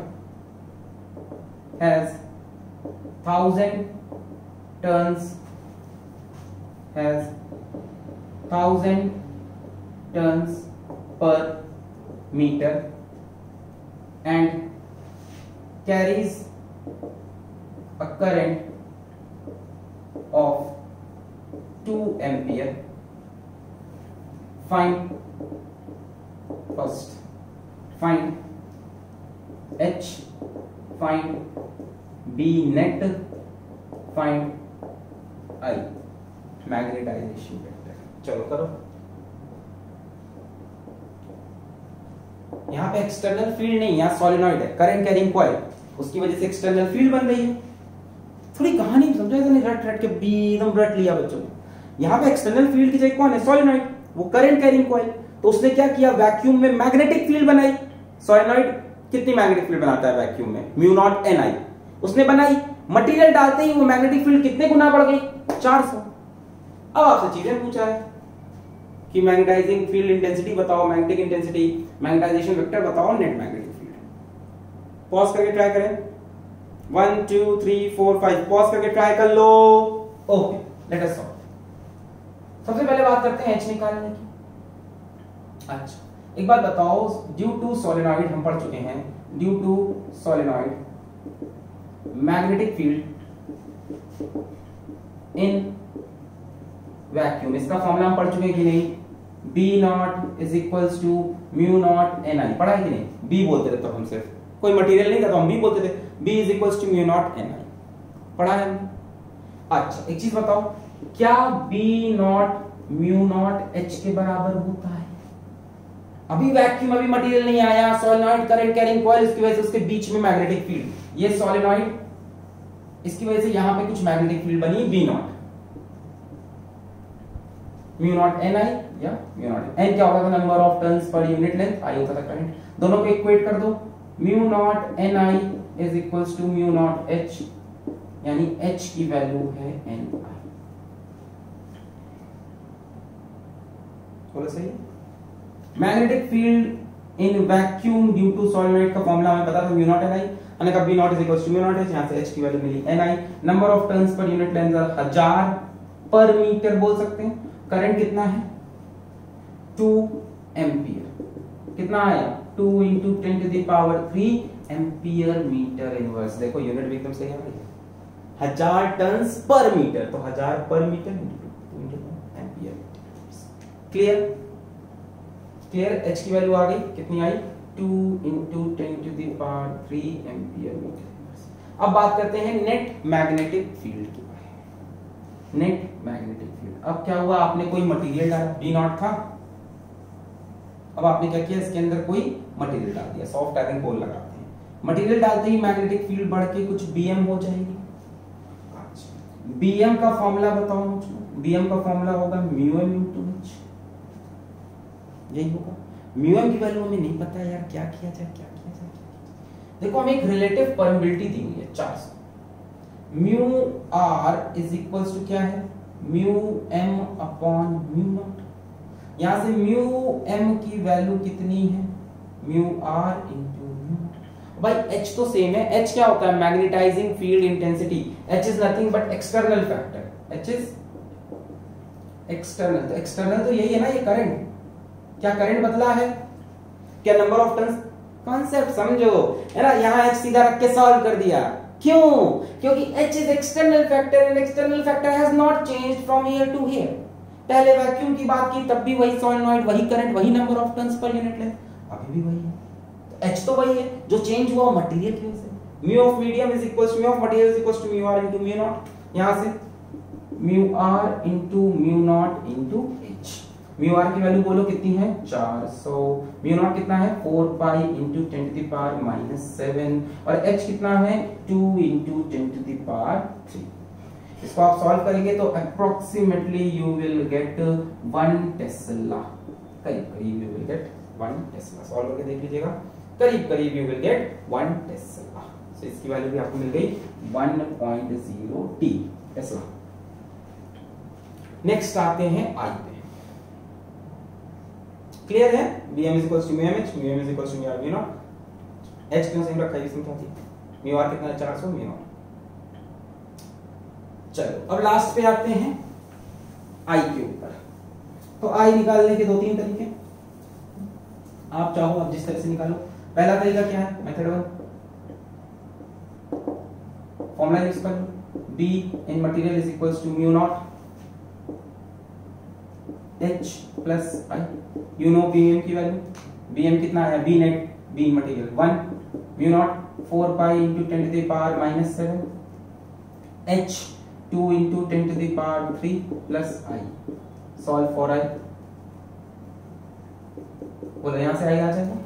has thousand turns has thousand turns per meter and carries a current of two ampere. Find first find H, find B net, find I, magnetisation vector. चलो करो। यहां पे external field नहीं, यहां solenoid है, current carrying coil, उसकी वजह से एक्सटर्नल फील्ड बन रही है। थोड़ी कहानी समझा, नहीं रट रट के बी एकदम रट लिया बच्चों ने। यहां पे एक्सटर्नल फील्ड की जगह कौन है? सोलेनॉइड, वो करंट कैरिंग कॉइल। तो उसने क्या किया, वैक्यूम में मैग्नेटिक फील्ड बनाई। सोलेनॉइड कितनी मैग्नेटिक फील्ड बनाता है वैक्यूम में, म्यू नॉट एन आई, उसने बनाई। मटेरियल डालते ही वो मैग्नेटिक फील्ड कितने गुना बढ़ गई, चार सौ। अब आपसे चीजें पूछा है कि मैग्नेटाइजिंग फील्ड इंटेंसिटी बताओ, मैग्नेटिक इंटेंसिटी, मैग्नेटाइजेशन वेक्टर बताओ, नेट मैग्नेटिक फील्ड। पॉज करके ट्राई करें, one two three four five, pause करके ट्राई कर लो। Okay, let us solve. सबसे पहले बात करते हैं एच निकालने की। अच्छा, एक बात बताओ, ड्यू टू सोलेनॉइड हम पढ़ चुके हैं, due to solenoid magnetic field in vacuum, इसका फॉर्मूला हम पढ़ चुके हैं कि नहीं, B naught is equals to mu naught N I, पढ़ा है कि नहीं? बी बोलते थे तो हम सिर्फ, कोई मटेरियल नहीं था तो हम बी बोलते थे, B is equals to mu naught N I, पढ़ा है हमने। अच्छा, एक चीज बताओ, क्या B naught mu naught H के बराबर होता है? अभी वैक्यूम, अभी मटेरियल नहीं आया, सोलेनॉइड करंट कैरिंग कॉइल, इसकी वजह से उसके बीच में मैग्नेटिक फील्ड, ये सोलेनॉइड, इसकी वजह से यहां पे कुछ मैग्नेटिक फील्ड बनी B naught, mu naught N I या म्यू नॉट एन क्या होता था, number of turns per unit length, I होता था करंट। दोनों को इक्वेट कर दो, mu naught N I is equals to mu naught H, यानी एच की वैल्यू है एन आई। बोलो सही। Magnetic field in vacuum due to solenoid का फॉर्मूला हमें पता था, म्यू नॉट एन आई, हमने कहा B naught is equals to mu naught H, यहां से एच की वैल्यू मिली N I. Number of turns per unit length हजार पर मीटर बोल सकते हैं। करंट कितना है, टू एम्पियर, कितना आया, two into ten to the power three ampere metre inverse. देखो यूनिट भी एकदम सही है भाई, हजार टर्न्स पर मीटर, तो हजार per metre into ampere. Clear clear, H की वैल्यू आ गई, कितनी आई, two into ten to the power three ampere metre. अब बात करते हैं नेट मैग्नेटिक फील्ड की। नेट मैग्नेटिक फील्ड, अब क्या हुआ, आपने कोई मटेरियल डाला, बी नॉट था, अब आपने क्या किया, इसके अंदर कोई मटेरियल डाल दिया, सॉफ्ट आयरन कोल लगाते हैं, मटेरियल डालते ही मैग्नेटिक फील्ड बढ़ के कुछ बीएम हो जाएगी। अच्छा, बीएम का फॉर्मूला बताओ मुझे, बीएम का फॉर्मूला होगा म्यू एम इनटू एच, यही होगा। म्यू एम की वैल्यू हमें नहीं पता यार, क्या किया जाए, क्या किया जाए, देखो हमें एक रिलेटिव परमिबिलिटी दी हुई है चार सौ, mu R is equals to क्या है, mu M upon mu naught. यहां से म्यू एम की वैल्यू कितनी है, mu R into mu naught. भाई एच तो सेम है, एच क्या होता है, magnetizing field intensity, H is nothing but external factor, H is external, तो एक्सटर्नल तो यही है ना, ये करंट, क्या करंट बदला है, क्या नंबर ऑफ टर्न्स, कॉन्सेप्ट समझो है ना। यहां एच सीधा रख के सॉल्व कर दिया, क्यों, क्योंकि h is external factor and external factor has not changed from here to here। पहले वैक्यूम की बात की तब भी वही सोलेनॉइड, वही करंट, वही number of turns per unit length, अभी भी वही है, तो h तो वही है, जो चेंज हुआ मटेरियल की वजह से। Mu of medium is equals to mu of material is equals to mu R into mu naught, यहां से mu R into mu naught into h। Mu R की वैल्यू बोलो कितनी है, चार सौ, म्यू नॉट कितना है, four pi into ten to the power minus seven, और h कितना है, two into ten to the power three. इसको आप सॉल्व करेंगे तो approximately you will get one tesla, करीब करीब you will get one tesla, solve करके देख लीजिएगा, करीब करीब you will get one tesla. So इसकी वैल्यू भी आपको मिल गई one point zero T tesla. Next आते हैं आई पे, क्लियर है, Bm is equals to mu mh, mu m is equals to mu r mu naught, h क्यों सेम रखा है, इसमें क्या थी, mu r कितना है, चार सौ, mu naught। चलो अब लास्ट पे आते हैं I के ऊपर। तो I निकालने के दो तीन तरीके, आप चाहो आप जिस तरह से निकालो। पहला तरीका क्या है, मेथड वन, फॉर्मूला यूज कर लो, B in material is equals to mu naught H plus I, you know Bm की वैल्यू, Bm कितना आया, B net, B material one, mu naught four pi into ten to the power minus seven, H two into ten to the power three plus I, solve for I, बोलो यहां से I आ जाएगा।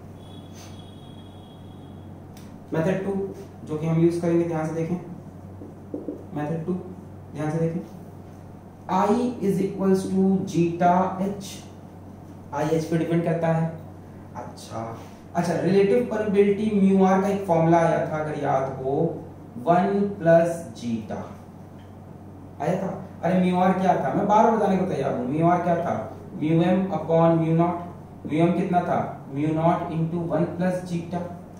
Method to जो कि हम use करेंगे, ध्यान से देखें, मेथड टू ध्यान से देखें, I is equals to zeta H I H पे डिपेंड करता है। अच्छा अच्छा रिलेटिव परमेबिलिटी म्यू आर का एक फॉर्मूला आया था, अगर याद हो, वन प्लस जीटा आया था। अरे म्यू आर क्या था, मैं बार बार बताने को तैयार हूं। म्यू आर क्या था, mu M upon mu naught. Mu M कितना था, mu naught into one plus zeta.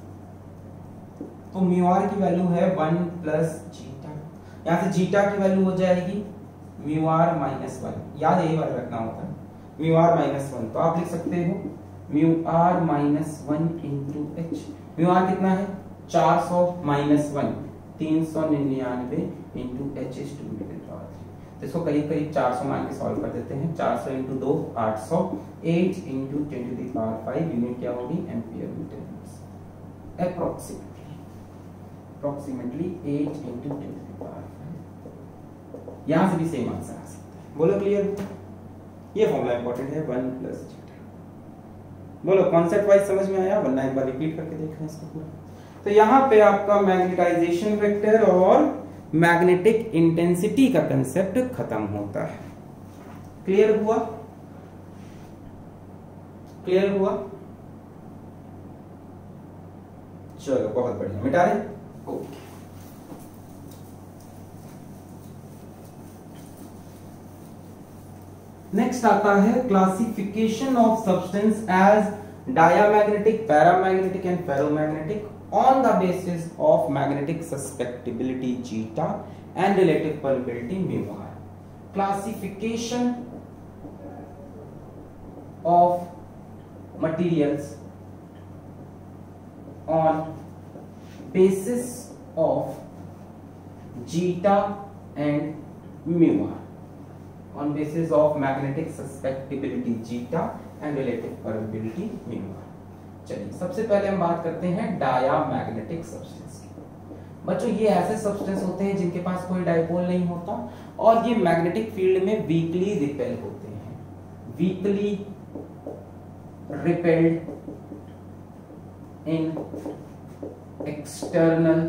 तो म्यू आर की वैल्यू है वन प्लस जीटा। यहां से जीटा की वैल्यू हो जाएगी म्यू आर माइनस वन, याद यही बात रखना होता है, म्यू आर माइनस वन। तो आप लिख सकते हो mu R minus one into H. Mu R कितना है, चार सौ माइनस वन, तीन सौ निन्यानवे into H is two metre power three. तो इसको करीब करीब चार सौ मान के सॉल्व कर देते हैं। चार सौ इंटू दो आठ सौ, eight into ten to the power five, unit क्या होगी, ampere metre. Approximately approximately eight into ten to the power five. यहां से भी सेम आंसर आ सकता है। बोलो क्लियर, ये फॉर्मूला इंपॉर्टेंट है, वन प्लस जीटा। बोलो कॉन्सेप्ट वाइज समझ में आया, वरना एक बार रिपीट करके देख लें इसको पूरा। तो यहां पे आपका मैग्नेटाइजेशन वेक्टर और मैग्नेटिक इंटेंसिटी का कंसेप्ट खत्म होता है। क्लियर हुआ, क्लियर हुआ, चलो बहुत बढ़िया, मिटा रहे, ओके। नेक्स्ट आता है classification of substance as diamagnetic, paramagnetic and ferromagnetic on the basis of magnetic susceptibility zeta and relative permeability mu r. Classification of materials on basis of zeta and mu r, on basis of magnetic susceptibility zeta and relative permeability mu r. चलिए सबसे पहले हम बात करते हैं diamagnetic substance की। बच्चों ये ऐसे सब्सटेंस होते हैं जिनके पास कोई डाइपोल नहीं होता और ये मैग्नेटिक फील्ड में वीकली रिपेल होते हैं, weakly repelled in external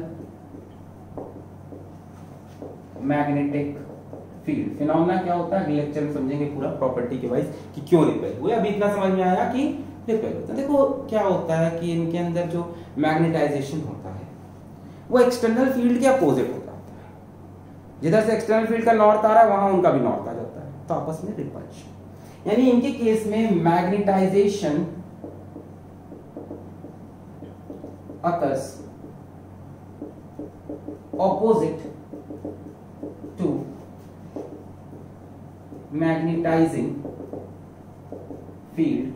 magnetic field. Phenomena क्या होता है, अगले लेक्चर में समझेंगे पूरा प्रॉपर्टी के वाइज कि क्यों रिपेल हुए। अभी इतना समझ में आया कि रिपेल होता है। देखो क्या होता है कि इनके अंदर जो मैग्नेटाइजेशन होता है वो एक्सटर्नल फील्ड के अपोजिट हो जाता है। जिधर से एक्सटर्नल फील्ड का नॉर्थ आ रहा है वहां उनका भी नॉर्थ आ जाता है, तो आपस में रिपल्शन। यानी इनके केस में magnetization occurs opposite to magnetizing field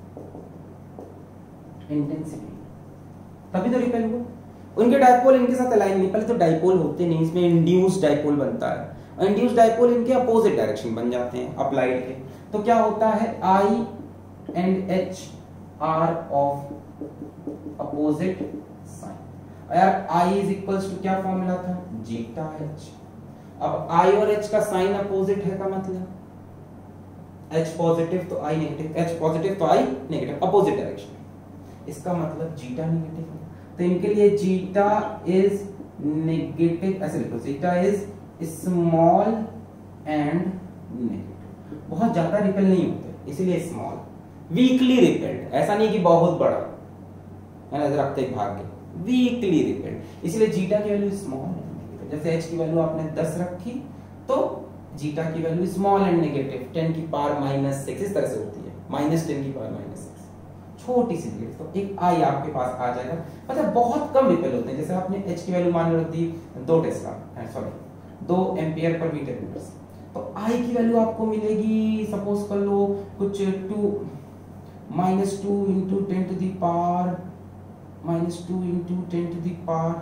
intensity, तभी तो रिपेल हुआ। उनके डाइपोल इनके साथ अलाइन नहीं, पहले तो डाइपोल होते नहीं, इसमें इंड्यूस्ड डाइपोल बनता है और इंड्यूस्ड डाइपोल इनके अपोजिट डायरेक्शन बन जाते हैं अप्लाइड के। तो क्या होता है, I and H are of opposite sign. यार आई इज इक्वल्स टू क्या फॉर्मूला था, जीटा एच। अब आई और एच का साइन अपोजिट है का मतलब एच पॉजिटिव तो आई नेगेटिव, एच पॉजिटिव तो आई नेगेटिव, अपोजिट डायरेक्शन। इसका मतलब जीटा नेगेटिव है, तो इनके लिए जीटा इज नेगेटिव, ऐसे लिखो, zeta is small and negative. बहुत ज्यादा रिपेल नहीं होते इसीलिए स्मॉल, वीकली रिपेल्ड, ऐसा नहीं कि बहुत बड़ा है ना, रखते भाग के, वीकली रिपेल्ड, इसलिए जीटा की वैल्यू स्मॉल एंड नेगेटिव। जैसे एच की वैल्यू आपने दस रखी तो जीटा की value small and negative ten की पावर माइनस सिक्स, इस तरह से होती है, माइनस टेन की पावर माइनस सिक्स, छोटी सी डिग्री। तो एक आई आपके पास आ जाएगा, मतलब बहुत कम रिपेल होते हैं। जैसे आपने एच की वैल्यू मान रख दी दो टेस्ला, सॉरी दो एम्पियर पर मीटर मीटर, तो आई की वैल्यू आपको मिलेगी, सपोज कर लो कुछ two minus two into ten to the power minus two into ten to the power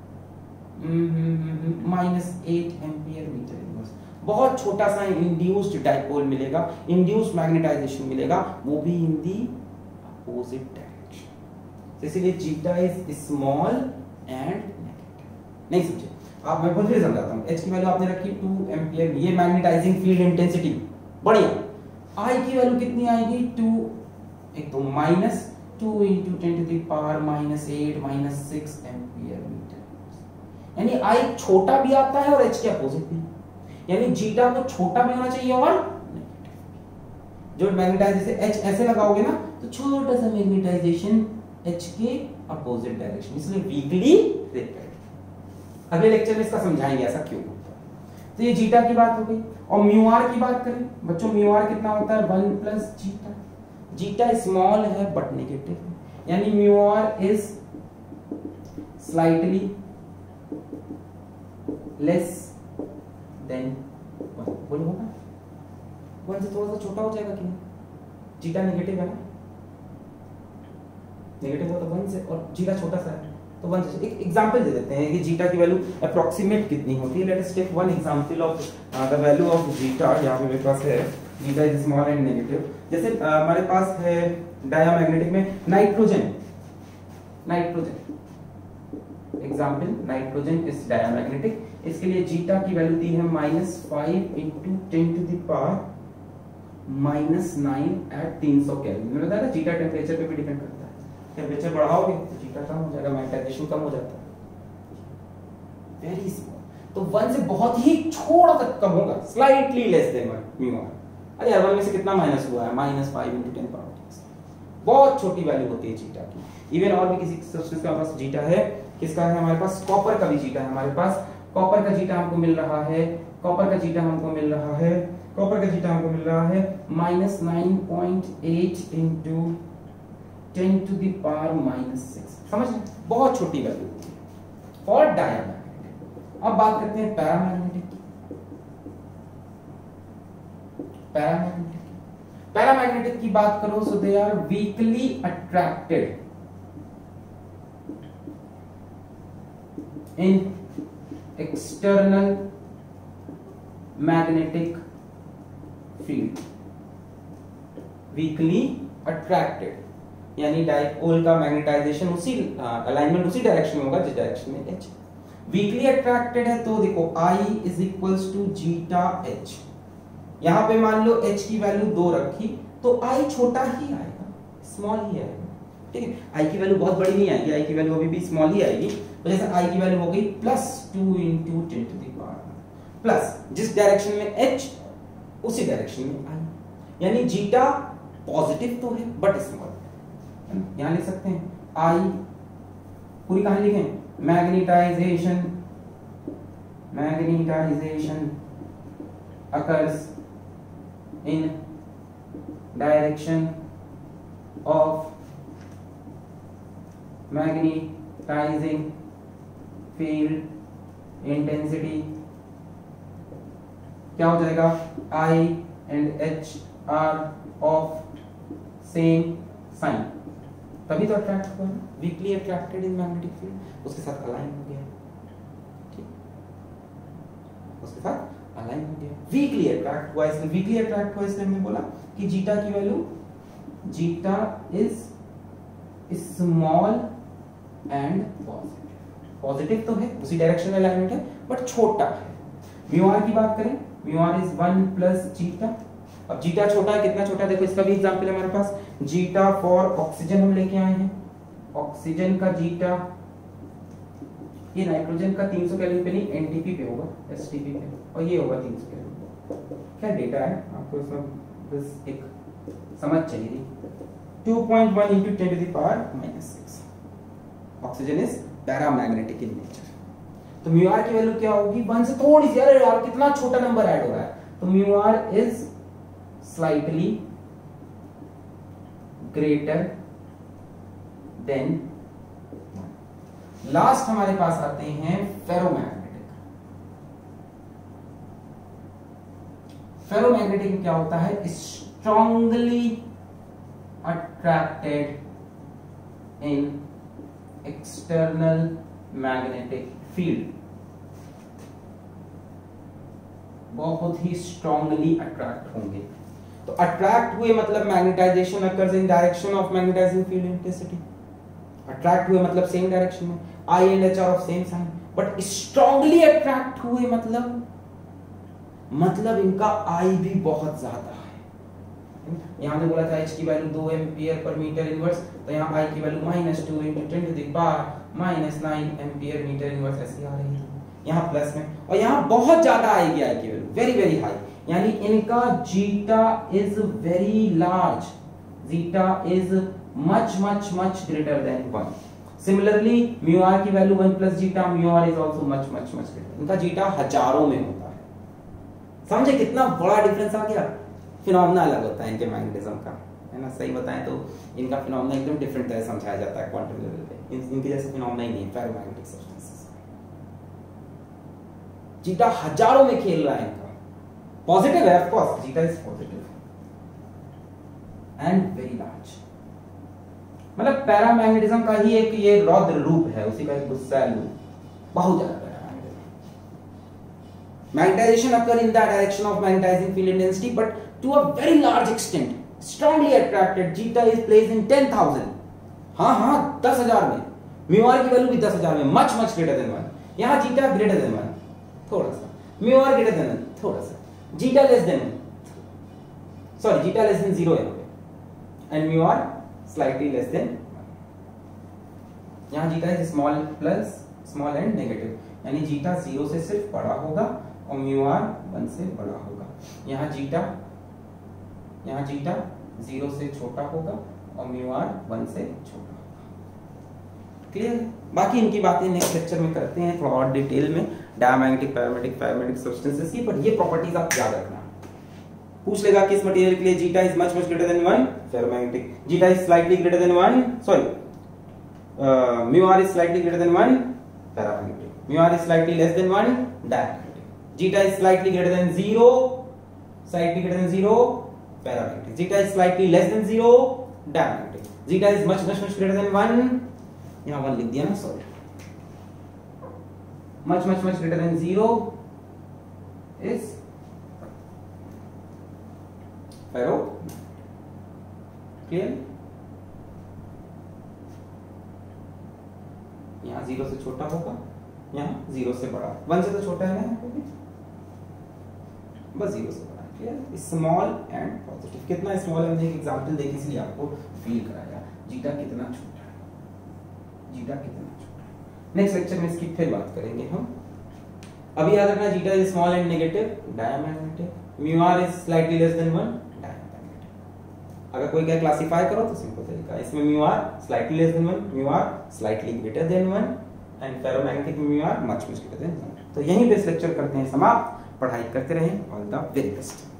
minus eight ampere metre inverse. बहुत छोटा सा इंड्यूस्ड डाइपोल मिलेगा, इंड्यूस्ड मैग्नेटाइजेशन मिलेगा, वो भी इन दी अपोजिट डायरेक्शन। इसलिए zeta is small and negative. नहीं समझे आप, मैं फिर समझाता हूं। एच की वैल्यू आपने रखी टू एम्पियर, ये मैग्नेटाइजिंग फील्ड इंटेंसिटी, बढ़िया। आई की वैल्यू कितनी आएगी, टू, एक तो minus two into ten to the power minus eight minus six ampere metre. यानी आई छोटा भी आता है और एच के अपोजिट भी, यानी जीटा को छोटा भी होना चाहिए और नेगेटिव। जो मैग्नेटाइज जैसे H ऐसे लगाओगे ना तो छोटा सा मैग्नेटाइजेशन H के अपोजिट डायरेक्शन, इसलिए वीकली रिपेल्ड। अगले लेक्चर में इसका समझाएंगे ऐसा क्यों होता है। तो ये जीटा की बात हो गई। और म्यू आर की बात करें बच्चों, म्यू आर कितना होता है one plus zeta. Zeta small है बट नेगेटिव है, यानी mu R is slightly less than one. बोलो होगा वन से थोड़ा सा छोटा हो जाएगा कि नहीं? जीटा नेगेटिव है ना, नेगेटिव हो तो वन से, और जीटा छोटा सा है तो वन से। एक एग्जांपल दे देते हैं कि जीटा की वैल्यू अप्रोक्सीमेट कितनी होती है। Let us take one example of the value of zeta. यहाँ पे मेरे पास है zeta is small and negative. जैसे uh, हमारे पास है डायमैग्नेटिक में nitrogen, nitrogen example, nitrogen is diamagnetic. इसके लिए जीटा की वैल्यू दी है minus five into ten to the power minus nine at तीन सौ केल्विन। मैंने बताया ना जीटा टेम्परेचर पे भी डिपेंड करता है, टेम्परेचर बढ़ाओगे तो जीटा कम हो जाएगा, मैग्नेटाइजेशन कम हो जाता है। वेरी स्मॉल, तो वन से बहुत ही थोड़ा तक कम होगा, slightly less than one mu R. अरे यार वन में से कितना माइनस हुआ है, minus five into ten power, बहुत छोटी वैल्यू होती है जीटा की। इवन और भी किसी सब्सटेंस का पास जीटा है, किसका है हमारे पास, कॉपर का भी जीटा है हमारे पास। कॉपर का जीटा हमको मिल रहा है, कॉपर का जीटा हमको मिल रहा है, कॉपर का जीटा हमको मिल रहा है minus nine point eight into ten to the power minus six. समझ रहे, बहुत छोटी वैल्यू होती है फॉर डायमैग्नेटिक। अब बात करते हैं पैरामैग्नेटिक। पैरामैग्नेटिक पैरामैग्नेटिक की बात करो so they are weakly attracted in external magnetic field. Weakly attracted यानी डाइपोल का मैग्नेटाइजेशन उसी अलाइनमेंट उसी डायरेक्शन में होगा जिस डायरेक्शन में H। वीकली अट्रैक्टेड है तो देखो I is equals to zeta H। यहां पे मान लो H की वैल्यू दो रखी तो I छोटा ही आएगा, स्मॉल ही आएगा, ठीक है। I की वैल्यू बहुत बड़ी नहीं आएगी, I की वैल्यू अभी भी स्मॉल ही आएगी। तो जैसे I की वैल्यू हो गई plus two into ten to the power plus जिस डायरेक्शन में H उसी डायरेक्शन में I, यानी जीटा पॉजिटिव तो है बट स्मॉल। यहां लिख सकते हैं I, पूरी कहानी लिखें, magnetization magnetization occurs in direction of magnetizing field intensity। क्या हो जाएगा, I and H are of same sign, तभी तो अट्रैक्ट हुआ ना, weakly attracted in magnetic field, उसके साथ अलाइन हो गया, ठीक, उसके साथ अलाइन हो गया, वीकली अट्रैक्ट हुआ। इसलिए वीकली अट्रैक्ट हुआ इसलिए हमने बोला कि जीटा की value, zeta is small and positive. Positive तो है, उसी डायरेक्शन में अलाइनमेंट है बट छोटा है। म्यू आर की बात करें, mu R is one plus zeta. अब जीटा छोटा है, कितना छोटा है देखो, इसका भी एग्जांपल है हमारे पास, जीटा फॉर ऑक्सीजन हम लेके आए हैं। ऑक्सीजन का जीटा, ये नाइट्रोजन का तीन सौ केल्विन पे नहीं एनटीपी पे होगा, एसटीपी पे, और ये होगा तीन सौ केल्विन। क्या डेटा है आपको इसमें, बस एक समझ चाहिए थी। Two point one into ten to the power minus six. Oxygen is paramagnetic in nature. तो म्यू आर की वैल्यू क्या होगी, वन से थोड़ी सी, अरे यार कितना छोटा नंबर ऐड हो रहा है, तो mu R is slightly greater than. Last हमारे पास आते हैं फेरोमैग्नेटिक। फेरोमैग्नेटिक में क्या होता है, strongly attracted in external magnetic field. बहुत ही स्ट्रांगली अट्रैक्ट होंगे। तो अट्रैक्ट हुए मतलब magnetization occurs in direction of magnetizing field intensity. Attract हुए मतलब सेम डायरेक्शन में, I and H are of same sign, but strongly attract हुए मतलब मतलब इनका I भी बहुत ज्यादा है। यहां पे बोला था H की वैल्यू दो एम्पियर पर मीटर इनवर्स, तो यहाँ I की value minus two into ten to the power minus nine ampere metre inverse ऐसी आ रही है यहाँ प्लस में, और यहाँ बहुत ज्यादा आएगी I की वैल्यू, वेरी वेरी हाई। यानी इनका zeta is very large, zeta is much much much greater than one. Similarly mu R की value one plus zeta, mu R is also much much much greater. इनका zeta हजारों में होता है। समझे कितना बड़ा डिफरेंस आ गया। फिनोमेना अलग होता है इनके मैग्नेटिज्म का, है ना। सही बताएं तो इनका फिनोमेना एकदम डिफरेंट तरह समझाया जाता है क्वांटम लेवल पे। इन, इनके जैसे फिनोमेना ही नहीं है फेरोमैग्नेटिक सब्सटेंसेस। जीटा हजारों में खेल रहा है इनका। पॉजिटिव है of course, zeta is positive and very large. मतलब पैरामैग्नेटिज्म का ही एक ये रौद्र रूप है, उसी का एक गुस्सैल रूप, बहुत ज्यादा paramagnetism. Magnetization occur in the direction of magnetizing field intensity, but to a very large extent, strongly attracted. Zeta is placed in ten thousand. हाँ हाँ दस हजार में। म्यू आर की वैल्यू भी दस हजार में, much much greater than one. यहाँ जीटा ग्रेटर देन वन थोड़ा सा, mu R greater than one थोड़ा सा, zeta less than one, sorry zeta less than zero यहाँ पे, and mu R slightly less than one. यहाँ zeta is small plus small and negative, यानी zeta zero से सिर्फ बड़ा होगा और म्यू आर वन से बड़ा होगा। यहाँ जीटा यहाँ जीटा जीरो से छोटा होगा और म्यू आर वन से छोटा होगा। क्लियर? बाकी इनकी बातें नेक्स्ट लेक्चर में करते हैं थोड़ा और डिटेल में, डायमैग्नेटिक, पैरामैग्नेटिक, फेरोमैग्नेटिक सब्सटेंसेस की। पर ये प्रॉपर्टीज आप याद रखना। पूछ लेगा किस मटेरियल के लिए zeta is much much greater than one, ferromagnetic. Zeta is slightly greater than one, sorry mu R is slightly greater than one, paramagnetic. Mu R is slightly less than one, diamagnetic. Zeta is slightly greater than zero, slightly greater than zero, paramagnetic. Zeta is slightly less than zero, diamagnetic. Zeta is much much much greater than one, यहां one लिख दिया ना, sorry, much much much greater than zero is ferro. Clear? यहां zero से छोटा होगा, यहां zero से बड़ा, वन से तो छोटा है ना, बस जीरो से बड़ा। क्लियर? Small and positive. कितना स्मॉल है, मैंने एक एग्जांपल देखी इसलिए आपको फील कराया। जीटा कितना छोटा है, जीटा कितना छोटा है। नेक्स्ट लेक्चर में इसकी फिर बात करेंगे हम। अभी याद रखना zeta is small and negative, diamagnetic. Mu R is slightly less than one, diamagnetic. अगर कोई क्या क्लासिफाई करो तो सिंपल तरीका, इसमें mu R slightly less than one, mu R slightly greater than one, and ferromagnetic mu R much much greater than one. तो यहीं पे इस लेक्चर करते हैं समाप्त। पढ़ाई करते रहें। All the very best.